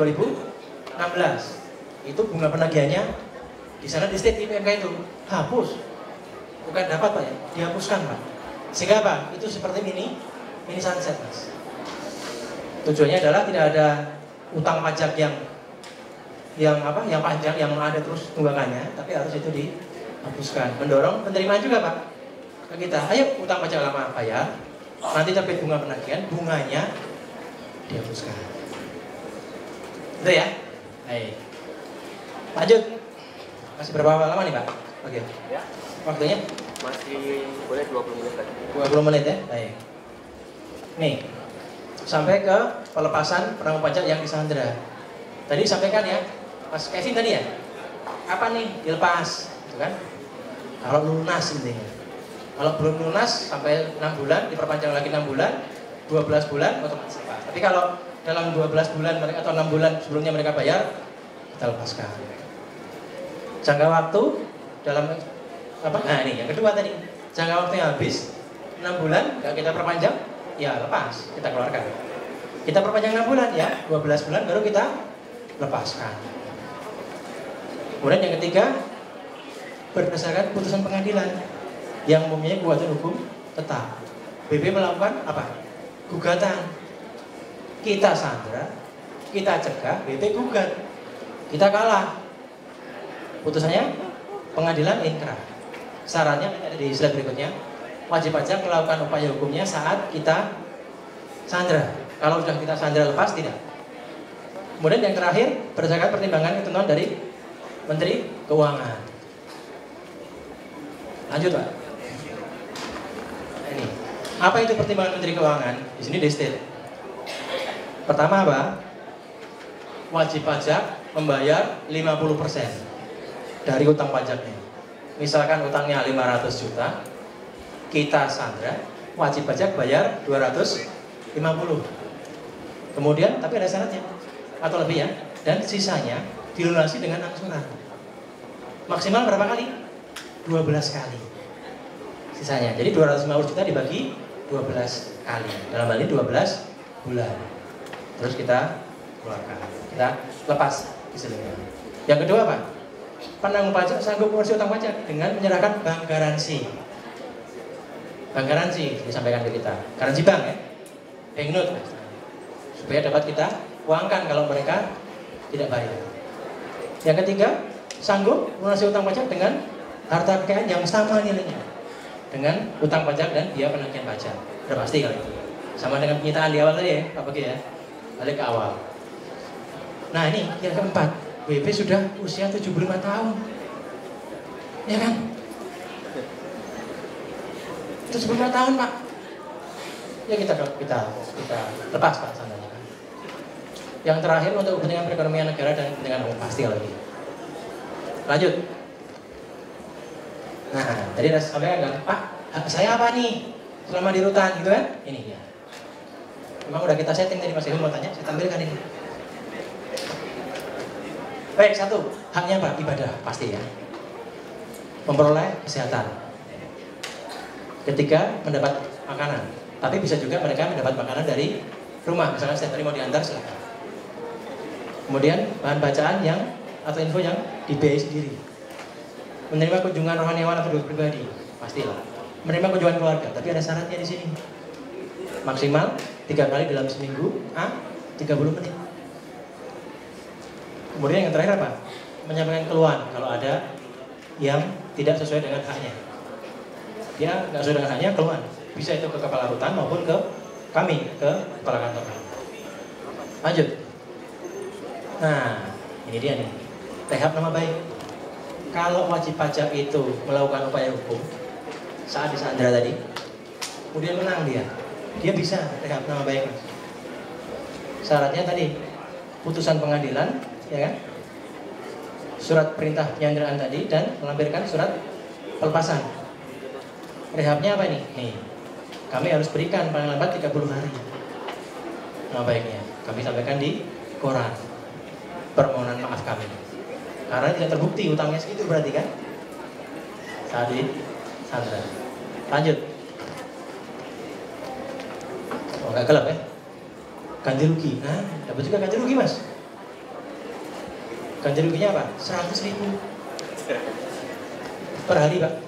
2016 itu bunga penagihannya di sana di state di PMK itu hapus, bukan dapat Pak ya, dihapuskan Pak. Sehingga apa? Itu seperti mini sunset Mas. Tujuannya adalah tidak ada utang pajak yang panjang yang ada terus tunggakannya, tapi harus itu dihapuskan. Mendorong penerimaan juga Pak ke kita. Ayo utang pajak lama bayar, nanti terbit bunga penagihan, bunganya dihapuskan. Itu ya. Baik. Lanjut. Masih berapa lama nih Pak? Oke. Ya. Waktunya? Masih boleh 20 menit lagi. 20 menit ya. Baik. Nih. Sampai ke pelepasan penanggung pajak yang disandra. Tadi sampaikan ya, Mas Kevin tadi ya. Apa nih dilepas? Gitu kan? Kalau lunas intinya. Kalau belum lunas sampai 6 bulan, diperpanjang lagi 6 bulan, 12 bulan otomatis lepas. Tapi kalau dalam 12 bulan mereka atau 6 bulan sebelumnya mereka bayar, kita lepaskan. Jangka waktu dalam apa? Nah ini yang kedua tadi, jangka waktu yang habis 6 bulan nggak kita perpanjang, ya lepas, kita keluarkan. Kita perpanjang 6 bulan ya, 12 bulan baru kita lepaskan. Kemudian yang ketiga, berdasarkan putusan pengadilan yang mempunyai kekuatan hukum tetap. BP melakukan apa? Gugatan. Kita sandra, kita cegah, BP gugat. Kita kalah. Putusannya pengadilan inkrah. Syaratnya ada di slide berikutnya. Wajib pajak melakukan upaya hukumnya saat kita sandra. Kalau sudah kita sandra lepas tidak. Kemudian yang terakhir berdasarkan pertimbangan ketentuan dari Menteri Keuangan. Lanjut Pak. Ini apa itu pertimbangan Menteri Keuangan? Di sini di-state. Pertama apa? Wajib pajak membayar 50% dari utang pajaknya. Misalkan utangnya 500 juta, kita sandra, wajib pajak bayar 250. Kemudian, tapi ada syaratnya, atau lebih ya, dan sisanya dilunasi dengan angsuran. Maksimal berapa kali? 12 kali. Sisanya, jadi 250 juta dibagi 12 kali. Dalam hal ini 12 bulan. Terus kita keluarkan, kita lepas istilahnya. Yang kedua apa? Penanggung pajak sanggup mengurus utang pajak dengan menyerahkan bank garansi. Bank garansi disampaikan ke kita, garansi bank ya, bank note, supaya dapat kita uangkan kalau mereka tidak bayar. Yang ketiga, sanggup melunasi utang pajak dengan harta kekayaan yang sama nilainya dengan utang pajak dan biaya penagihan pajak. Udah pasti kalau itu. Sama dengan penyitaan di awal tadi ya, Pak Bagi ya, balik ke awal. Nah ini yang keempat, WP sudah usia 75 tahun, ya kan? 75 tahun Pak. ya kita lepas Pak sananya. Yang terakhir untuk kepentingan perekonomian negara dan kepentingan umum pasti kalau ini. Lanjut. Nah, tadi ada sampaikan kan, Pak, hak saya apa nih selama di rutan gitu kan? Ini dia. Memang udah kita setting tadi Mas Ibu mau tanya, saya tampilkan ini. Baik, satu, haknya apa? Ibadah pasti ya. Memperoleh kesehatan. Ketiga, mendapat makanan. Tapi bisa juga mereka mendapat makanan dari rumah, misalnya setiap hari mau diantar silakan. Kemudian bahan bacaan yang atau info yang dibiayai sendiri. Menerima kunjungan rohaniawan atau pribadi, pastilah. Menerima kunjungan keluarga, tapi ada syaratnya di sini. Maksimal 3 kali dalam seminggu, 30 menit. Kemudian yang terakhir apa? Menyampaikan keluhan kalau ada yang tidak sesuai dengan haknya. Dia nggak sesuai dengan haknya, keluhan. Bisa itu ke kepala rutan maupun ke kami, ke kepala kantor. Lanjut. Nah, ini dia nih. Rehab nama baik. Kalau wajib pajak itu melakukan upaya hukum saat disandra tadi, kemudian menang dia bisa rehab nama baik, Mas. Syaratnya tadi putusan pengadilan, ya kan? Surat perintah penyanderaan tadi dan melampirkan surat pelepasan. Rehabnya apa nih? Nih, kami harus berikan paling lambat 30 hari. Nama baiknya kami sampaikan di koran permohonan maaf kami. Karena tidak terbukti utangnya segitu berarti kan? Saat di sandra. Lanjut. Oh, nggak gelap ya? Ganti rugi. Nah, dapat juga ganti rugi, Mas. Ganti ruginya apa? 100.000 per hari, Pak.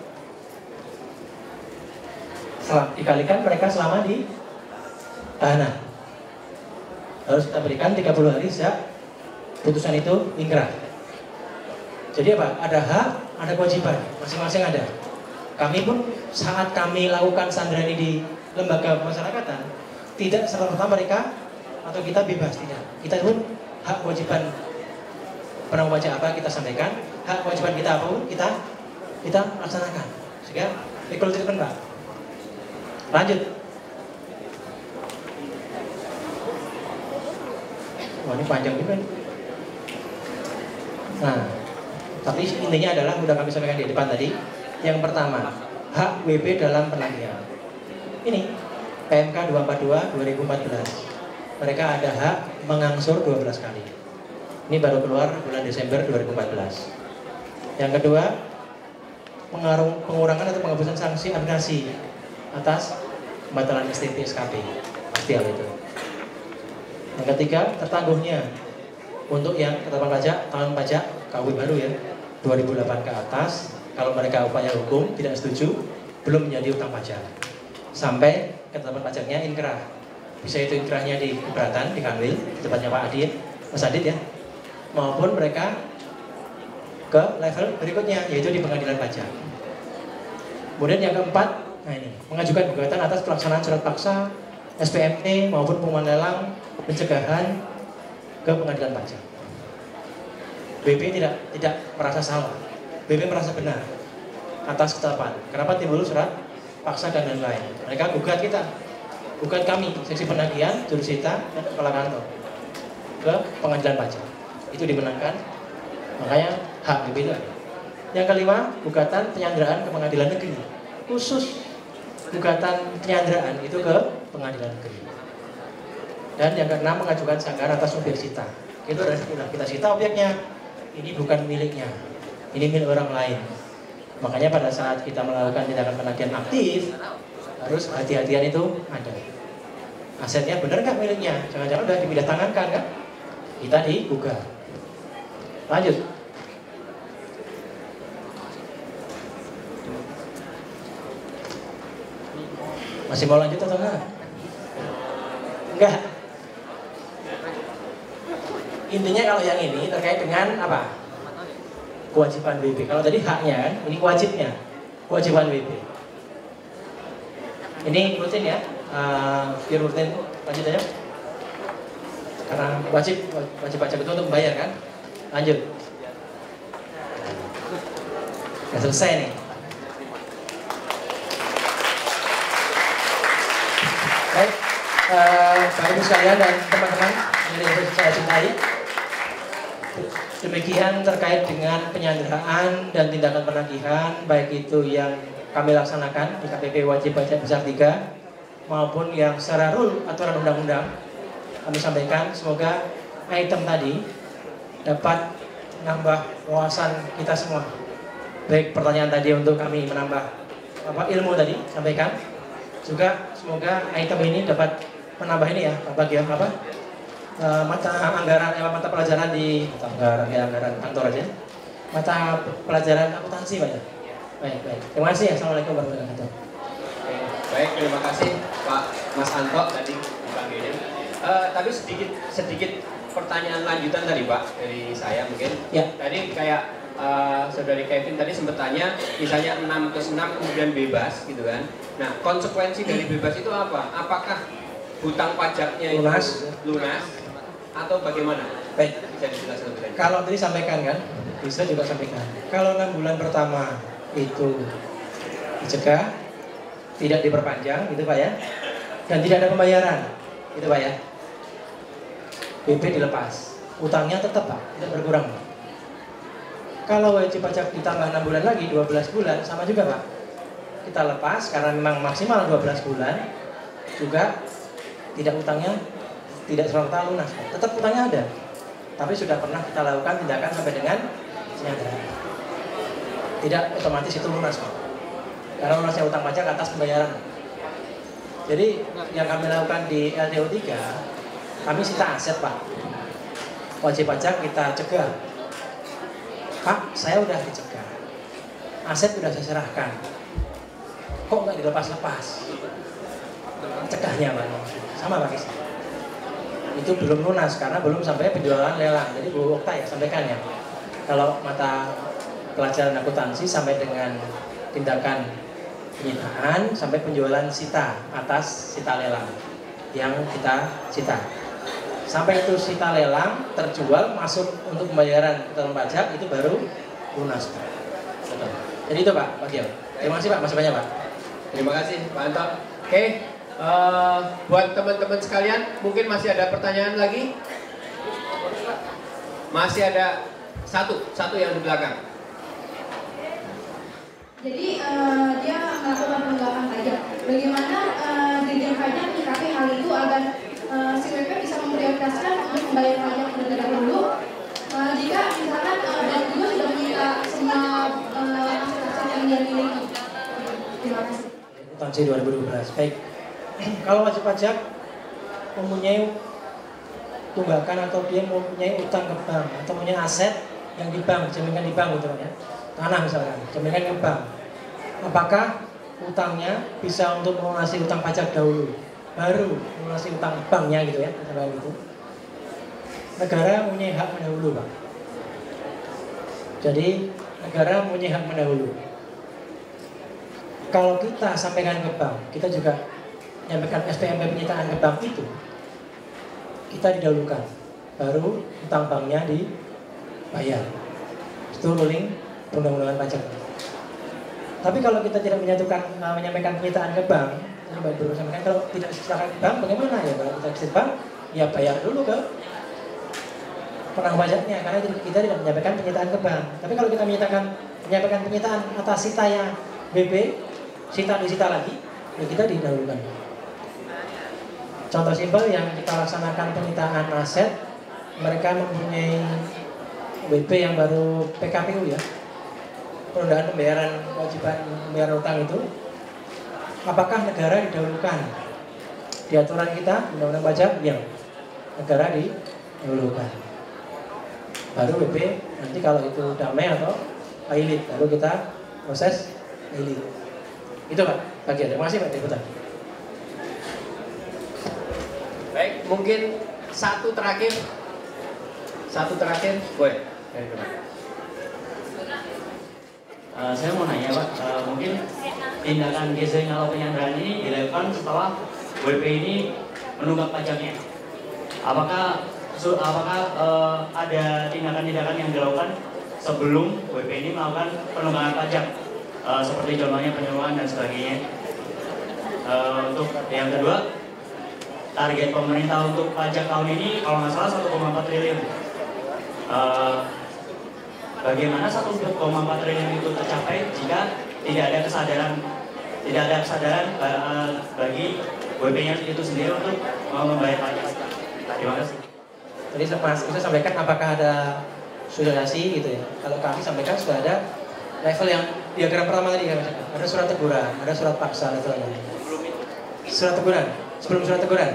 Dikalikan mereka selama di tahanan. Harus kita berikan 30 hari sejak putusan itu ingkrah. Jadi apa? Ada hak, ada kewajiban, masing-masing ada. Kami pun saat kami lakukan sandra ini di lembaga pemasyarakatan, tidak serta-merta mereka atau kita bebas, tidak. Kita pun hak kewajiban penanggung pajak apa kita sampaikan, hak kewajiban kita apapun kita laksanakan. Sehingga equal treatment, Pak. Lanjut. Wah, ini panjang juga nih. Nah, tapi intinya adalah sudah kami sampaikan di depan tadi. Yang pertama, hak WP dalam penagihan. Ini PMK 242 2014. Mereka ada hak mengangsur 12 kali. Ini baru keluar bulan Desember 2014. Yang kedua, pengurangan atau penghapusan sanksi administrasi atas pembatalan STP SKP. Pasti hal itu. Yang ketiga, tertangguhnya untuk yang ketetapan pajak tahun pajak KUW baru ya 2008 ke atas, kalau mereka upaya hukum tidak setuju, belum menjadi utang pajak sampai ketetapan pajaknya inkrah. Bisa itu inkrahnya di keberatan, di Kanwil, tempatnya Pak Adit, Mas Adit ya, maupun mereka ke level berikutnya yaitu di pengadilan pajak. Kemudian yang keempat, nah ini mengajukan gugatan atas pelaksanaan surat paksa, SPMT maupun pengumuman lelang pencegahan ke pengadilan pajak. BP tidak merasa salah, BP merasa benar atas ketetapan. Kenapa timbul surat paksa dan lain-lain? Mereka gugat kita, gugat kami, seksi penagihan, jurusita dan kepala kantor ke pengadilan pajak. Itu dimenangkan, makanya hak BP itu ada. Yang kelima, gugatan penyanderaan ke pengadilan negeri. Khusus gugatan penyanderaan itu ke pengadilan negeri. Dan yang keenam, mengajukan sanggahan atas objek sita. Itu sudah kita sita objeknya, ini bukan miliknya, ini milik orang lain. Makanya pada saat kita melakukan tindakan penagihan aktif, harus hati-hatian itu ada. Asetnya benar nggak miliknya? Jangan-jangan sudah dipindah tangankan kan? Kita digugat. Lanjut. Masih mau lanjut atau enggak? Enggak. Intinya kalau yang ini terkait dengan apa? Kewajiban WP. Kalau tadi haknya kan, ini wajibnya. Kewajiban WP. Ini rutin ya. Biar rutin, lanjut aja. Karena wajib pajak itu untuk membayar kan. Lanjut. Sudah selesai nih. Baik. Bapak Ibu sekalian dan teman-teman yang saya cintai, demikian terkait dengan penyanderaan dan tindakan penagihan, baik itu yang kami laksanakan di KPP Wajib Pajak Besar 3 maupun yang secara rule aturan undang-undang kami sampaikan. Semoga item tadi dapat menambah wawasan kita semua. Baik pertanyaan tadi untuk kami menambah ilmu tadi sampaikan. Juga semoga item ini dapat menambah ini ya, bagian mata pelajaran di anggaran kantor aja. Mata pelajaran akuntansi Pak ya. Baik. Terima kasih ya. Assalamualaikum warahmatullahi wabarakatuh. Baik, terima kasih Pak Mas Anto tadi dipanggilnya. Tapi sedikit pertanyaan lanjutan tadi Pak dari saya mungkin. Ya. Tadi kayak Saudari Kevin tadi sempat tanya, misalnya 6+6 kemudian bebas gitu kan. Nah, konsekuensi dari bebas itu apa? Apakah hutang pajaknya itu lunas atau bagaimana? Baik. Bisa dijelaskan lebih lanjut. Kalau tadi sampaikan kan, bisa juga sampaikan. Kalau 6 bulan pertama itu dicegah, tidak diperpanjang, gitu Pak ya, dan tidak ada pembayaran, gitu Pak ya. BP dilepas, utangnya tetap Pak, tidak berkurang. Kalau wajib pajak ditambah 6 bulan lagi, 12 bulan, sama juga Pak. Kita lepas karena memang maksimal 12 bulan, juga tidak utangnya tidak serta lunas, tetap utangnya ada. Tapi sudah pernah kita lakukan tindakan sampai dengan penyanderaan. Tidak otomatis itu lunas Pak. Karena lunasnya utang pajak atas pembayaran. Jadi yang kami lakukan di LTO 3, kami sita aset Pak. Wajib pajak kita cegah. Pak, saya udah dicegah. Aset udah saya serahkan. Kok nggak dilepas-lepas? Cegahnya Pak. Sama Pak Kis. Itu belum lunas karena belum sampai penjualan lelang. Jadi Bu Okta ya sampaikan ya. Kalau mata pelajaran akuntansi sampai dengan tindakan penyitaan sampai penjualan sita atas sita lelang yang kita sita. Sampai itu sita lelang terjual masuk untuk pembayaran ketentuan pajak itu baru lunas. Betul. Jadi itu Pak, Pak Gio. Terima kasih Pak, masukannya Pak. Terima kasih Pak Anto. Oke, buat teman-teman sekalian, mungkin masih ada pertanyaan lagi? Masih ada satu yang di belakang. Jadi dia melakukan penunggakan pajak. Bagaimana Dirjen Pajak menyikapi hal itu agar si WP bisa memprioritaskan untuk membayar pajak terlebih dahulu? Jika misalkan dan juga sudah menyita semua aset-aset yang dia miliki. Terima kasih. Akuntansi 2012. Baik. Kalau wajib pajak mempunyai tunggakan atau dia mempunyai utang ke bank atau punya aset yang di bank, jaminkan di bank gitu ya. Tanah misalkan, jaminkan ke bank. Apakah utangnya bisa untuk melunasi utang pajak dahulu, baru melunasi utang banknya gitu ya, misalkan gitu. Negara mempunyai hak mendahulu Pak. Jadi negara mempunyai hak mendahulu. Kalau kita sampaikan ke bank, kita juga menyampaikan SPMP penyitaan ke bank itu, kita didahulukan, baru utang banknya dibayar. Itu ruling undang-undangan pajak. Tapi kalau kita tidak menyampaikan penyitaan ke bank, baru sampaikan kalau tidak diserahkan ke bank, bagaimana ya? Kalau kita ke bank, ya bayar dulu ke penanggung pajaknya, karena kita tidak menyampaikan penyitaan ke bank. Tapi kalau kita menyampaikan penyitaan atas sitanya BP, sita disita lagi, ya kita didahulukan. Contoh simpel yang kita laksanakan penyitaan aset, mereka mempunyai WP yang baru PKPU ya, penundaan pembayaran kewajiban pembayaran utang itu, apakah negara didahulukan? Di aturan kita, undang-undang pajak, ya, negara didahulukan. Baru WP, nanti kalau itu damai atau pilot, baru kita proses pilot. Itu Pak, bagian. Terima kasih Pak Deputan. Baik, mungkin satu terakhir, boleh. Saya mau nanya Pak, mungkin tindakan geseng atau penyanderaan ini dilakukan setelah WP ini menunggak pajaknya. Apakah ada tindakan-tindakan yang dilakukan sebelum WP ini melakukan penunggakan pajak, seperti contohnya penyuluhan dan sebagainya. Untuk yang kedua, target pemerintah untuk pajak tahun ini kalau nggak salah 1,4 triliun. Bagaimana 1,4 triliun itu tercapai jika tidak ada kesadaran bagi WP-nya itu sendiri untuk membayar pajak? Terima kasih. Tadi Mas bisa sampaikan apakah ada sosialisasi gitu ya? Kalau kami sampaikan sudah ada level yang diagram pertama tadi kan, ada surat teguran, ada surat paksa levelnya. Surat teguran, sebelum surat teguran.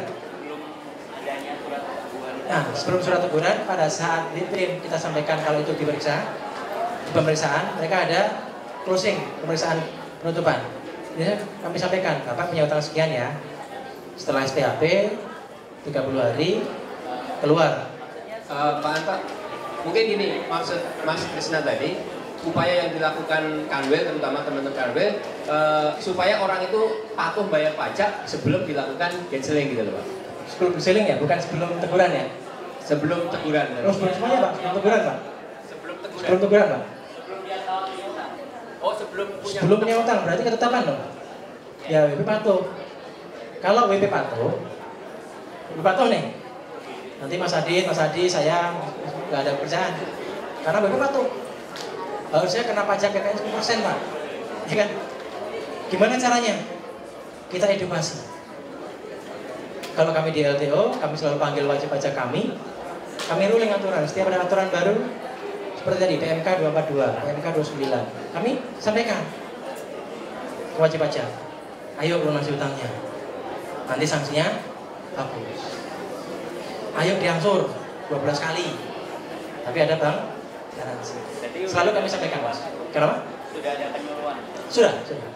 Nah, sebelum surat teguran pada saat ditrim kita sampaikan kalau itu diperiksa, di pemeriksaan mereka ada closing, pemeriksaan penutupan. Ini kami sampaikan, Bapak punya utang sekian ya. Setelah SPAP 30 hari keluar. Pak Anta, mungkin gini maksud Mas Krisna tadi, upaya yang dilakukan Kanwil, terutama teman-teman Kanwil, supaya orang itu patuh bayar pajak sebelum dilakukan canceling gitu loh Pak. Sebelum canceling ya, bukan sebelum teguran ya? Sebelum teguran. Oh, sebelum semuanya Pak, sebelum teguran Pak? Sebelum teguran. Sebelum teguran Pak? Oh, sebelum punya utang, berarti ketetapan dong? Ya, WP patuh. Kalau WP patuh nih, nanti Mas Adi, saya nggak ada pekerjaan karena WP patuh. Harusnya kena pajak KKN 10% Pak, ya kan? Gimana caranya? Kita edukasi. Kalau kami di LTO, kami selalu panggil wajib pajak kami ruling aturan. Setiap ada aturan baru, seperti tadi PMK 242, PMK 29, kami sampaikan ke wajib pajak. Ayo lunasi utangnya, nanti sanksinya hapus. Ayo diangsur 12 kali, tapi ada bang garansi. Selalu kami sampaikan Mas. Kenapa? Sudah ada penyuluhan. Sudah.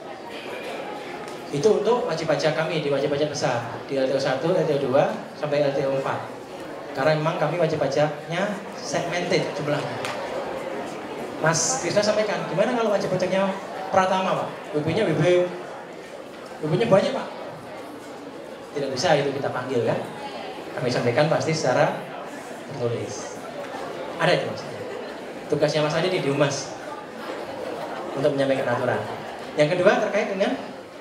Itu untuk wajib pajak kami di wajib pajak besar, di LTO 1, LTO 2 sampai LTO 4. Karena memang kami wajib pajaknya segmented jumlahnya. Mas Krisna sampaikan, gimana kalau wajib pajaknya Pratama Pak? WP-nya banyak Pak. Tidak bisa itu kita panggil kan? Kami sampaikan pasti secara tertulis. Ada itu Mas. Tugasnya Mas Adi di Humas untuk menyampaikan aturan. Yang kedua terkait dengan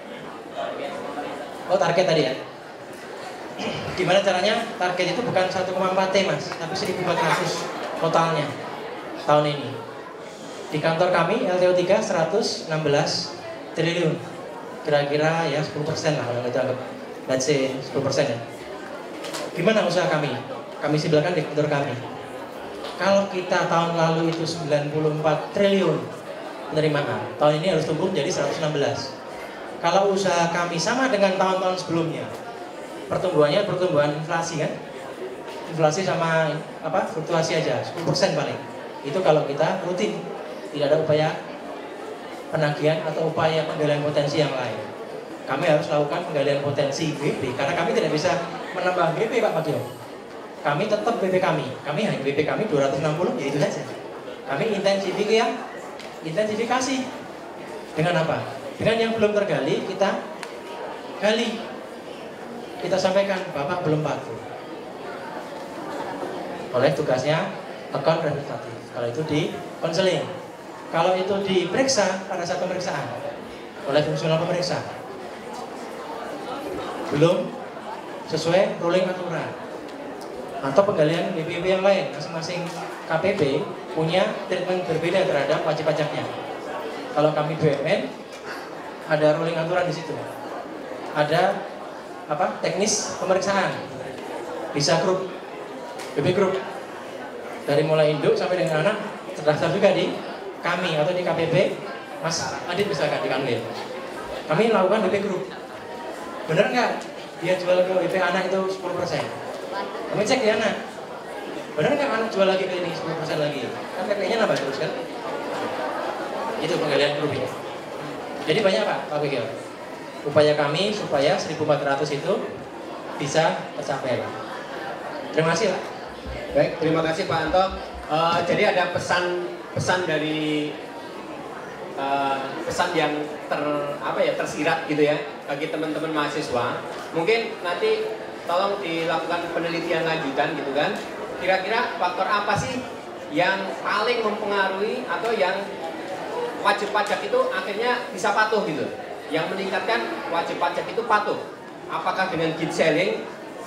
target tadi ya. Gimana caranya? Target itu bukan 1,4 T Mas, tapi 1.400 totalnya tahun ini. Di kantor kami LTO 3 116 triliun. Kira-kira ya 10% lah kalau kita anggap, let's say 10% ya. Gimana usaha kami? Kami simpulkan di kantor kami. Kalau kita tahun lalu itu 94 triliun penerimaan, tahun ini harus tumbuh menjadi 116. Kalau usaha kami sama dengan tahun-tahun sebelumnya, pertumbuhannya pertumbuhan inflasi kan? Inflasi sama fluktuasi aja, 10% paling. Itu kalau kita rutin, tidak ada upaya penagihan atau upaya penggalian potensi yang lain. Kami harus lakukan penggalian potensi BP, karena kami tidak bisa menambah BP Pak Bagio. Kami tetap BP kami hanya BP kami 260, ya itu saja. Kami intensifikasi dengan apa? Dengan yang belum tergali kita gali. Kita sampaikan Bapak belum patuh. Oleh tugasnya account representatif. Kalau itu di konseling. Kalau itu diperiksa pada saat pemeriksaan oleh fungsional pemeriksa belum sesuai ruling aturan atau penggalian BPP yang lain, masing-masing KPP punya treatment berbeda terhadap wajib pajaknya. Kalau kami BUMN ada ruling aturan di situ, ada teknis pemeriksaan, bisa grup, BP grup, dari mulai induk sampai dengan anak terdaftar juga di kami atau di KPP. Mas Adit misalkan di Kanwil, kami lakukan BP grup. Bener nggak dia jual ke BP anak itu 10%? Kami cek di anak, bener nggak anak jual lagi ke ini 10% lagi? Kan PP-nya nambah terus kan? Itu penggalian grupnya. Jadi banyak Pak Bagio. Upaya kami supaya 1.400 itu bisa tercapai. Terima kasih Pak. Baik, terima kasih Pak Anto. Jadi ada pesan dari pesan yang tersirat gitu ya bagi teman-teman mahasiswa. Mungkin nanti tolong dilakukan penelitian lanjutan gitu kan. Kira-kira faktor apa sih yang paling mempengaruhi atau yang wajib pajak itu akhirnya bisa patuh gitu? Yang meningkatkan wajib pajak itu patuh. Apakah dengan git selling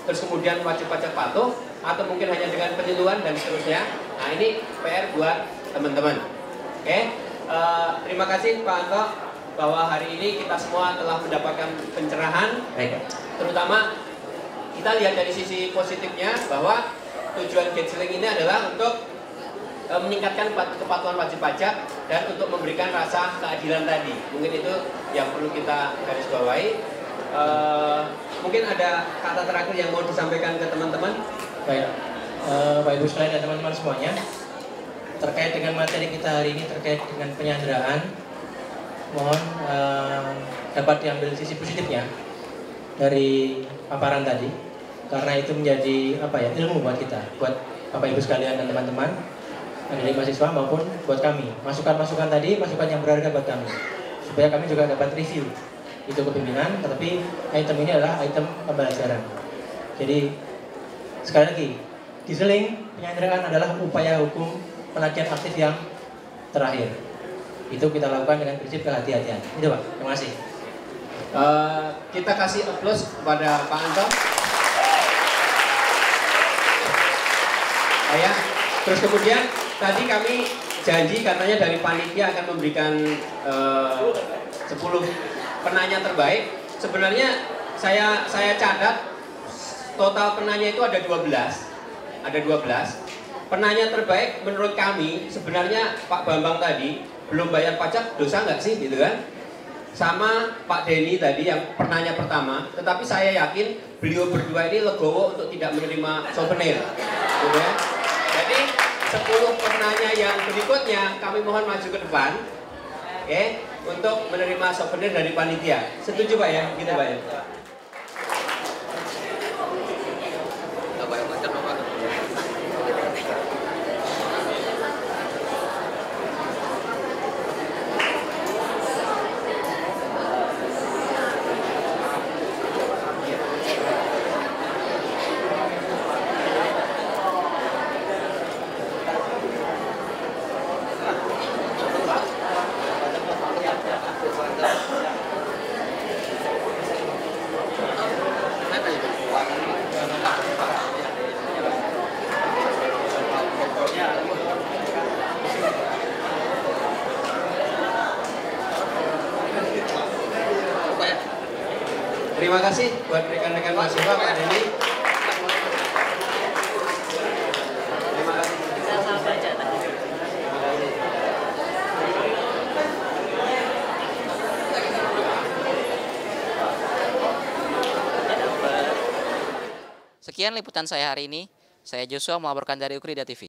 terus kemudian wajib pajak patuh, atau mungkin hanya dengan penyeluruhan dan seterusnya. Nah ini PR buat teman-teman. Oke, terima kasih Pak Anto bahwa hari ini kita semua telah mendapatkan pencerahan. Terutama kita lihat dari sisi positifnya bahwa tujuan Gageling ini adalah untuk meningkatkan kepatuhan wajib pajak dan untuk memberikan rasa keadilan tadi. Mungkin itu yang perlu kita garis bawahi. Mungkin ada kata terakhir yang mau disampaikan ke teman-teman. Baik, Bapak Ibu sekalian dan teman-teman semuanya, terkait dengan materi kita hari ini terkait dengan penyanderaan, mohon dapat diambil sisi positifnya dari paparan tadi, karena itu menjadi ilmu buat kita, buat Bapak Ibu sekalian dan teman-teman, dari mahasiswa maupun buat kami. Masukan-masukan tadi, masukan yang berharga buat kami, supaya kami juga dapat review itu kepemimpinan, tetapi item ini adalah item pembelajaran. Jadi sekali lagi, Gageling penyanderaan adalah upaya hukum penagihan aktif yang terakhir. Itu kita lakukan dengan prinsip kehati-hatian. Itu Pak, terima kasih. Kita kasih aplaus kepada Pak Anto. Ya, terus kemudian tadi kami janji katanya dari panitia akan memberikan 10 penanya terbaik. Sebenarnya saya catat total penanya itu ada 12. Ada 12. Penanya terbaik menurut kami sebenarnya Pak Bambang tadi belum bayar pajak, dosa nggak sih gitu kan? Sama Pak Denny tadi yang penanya pertama, tetapi saya yakin beliau berdua ini legowo untuk tidak menerima souvenir gitu ya. Jadi 10 penanya yang berikutnya kami mohon maju ke depan, oke, untuk menerima souvenir dari panitia. Setuju Pak ya? Gitu Pak ya? Terima kasih buat rekan-rekan mahasiswa Pak Denny. Terima kasih. Sekian liputan saya hari ini. Saya Joshua melaporkan dari Ukrida TV.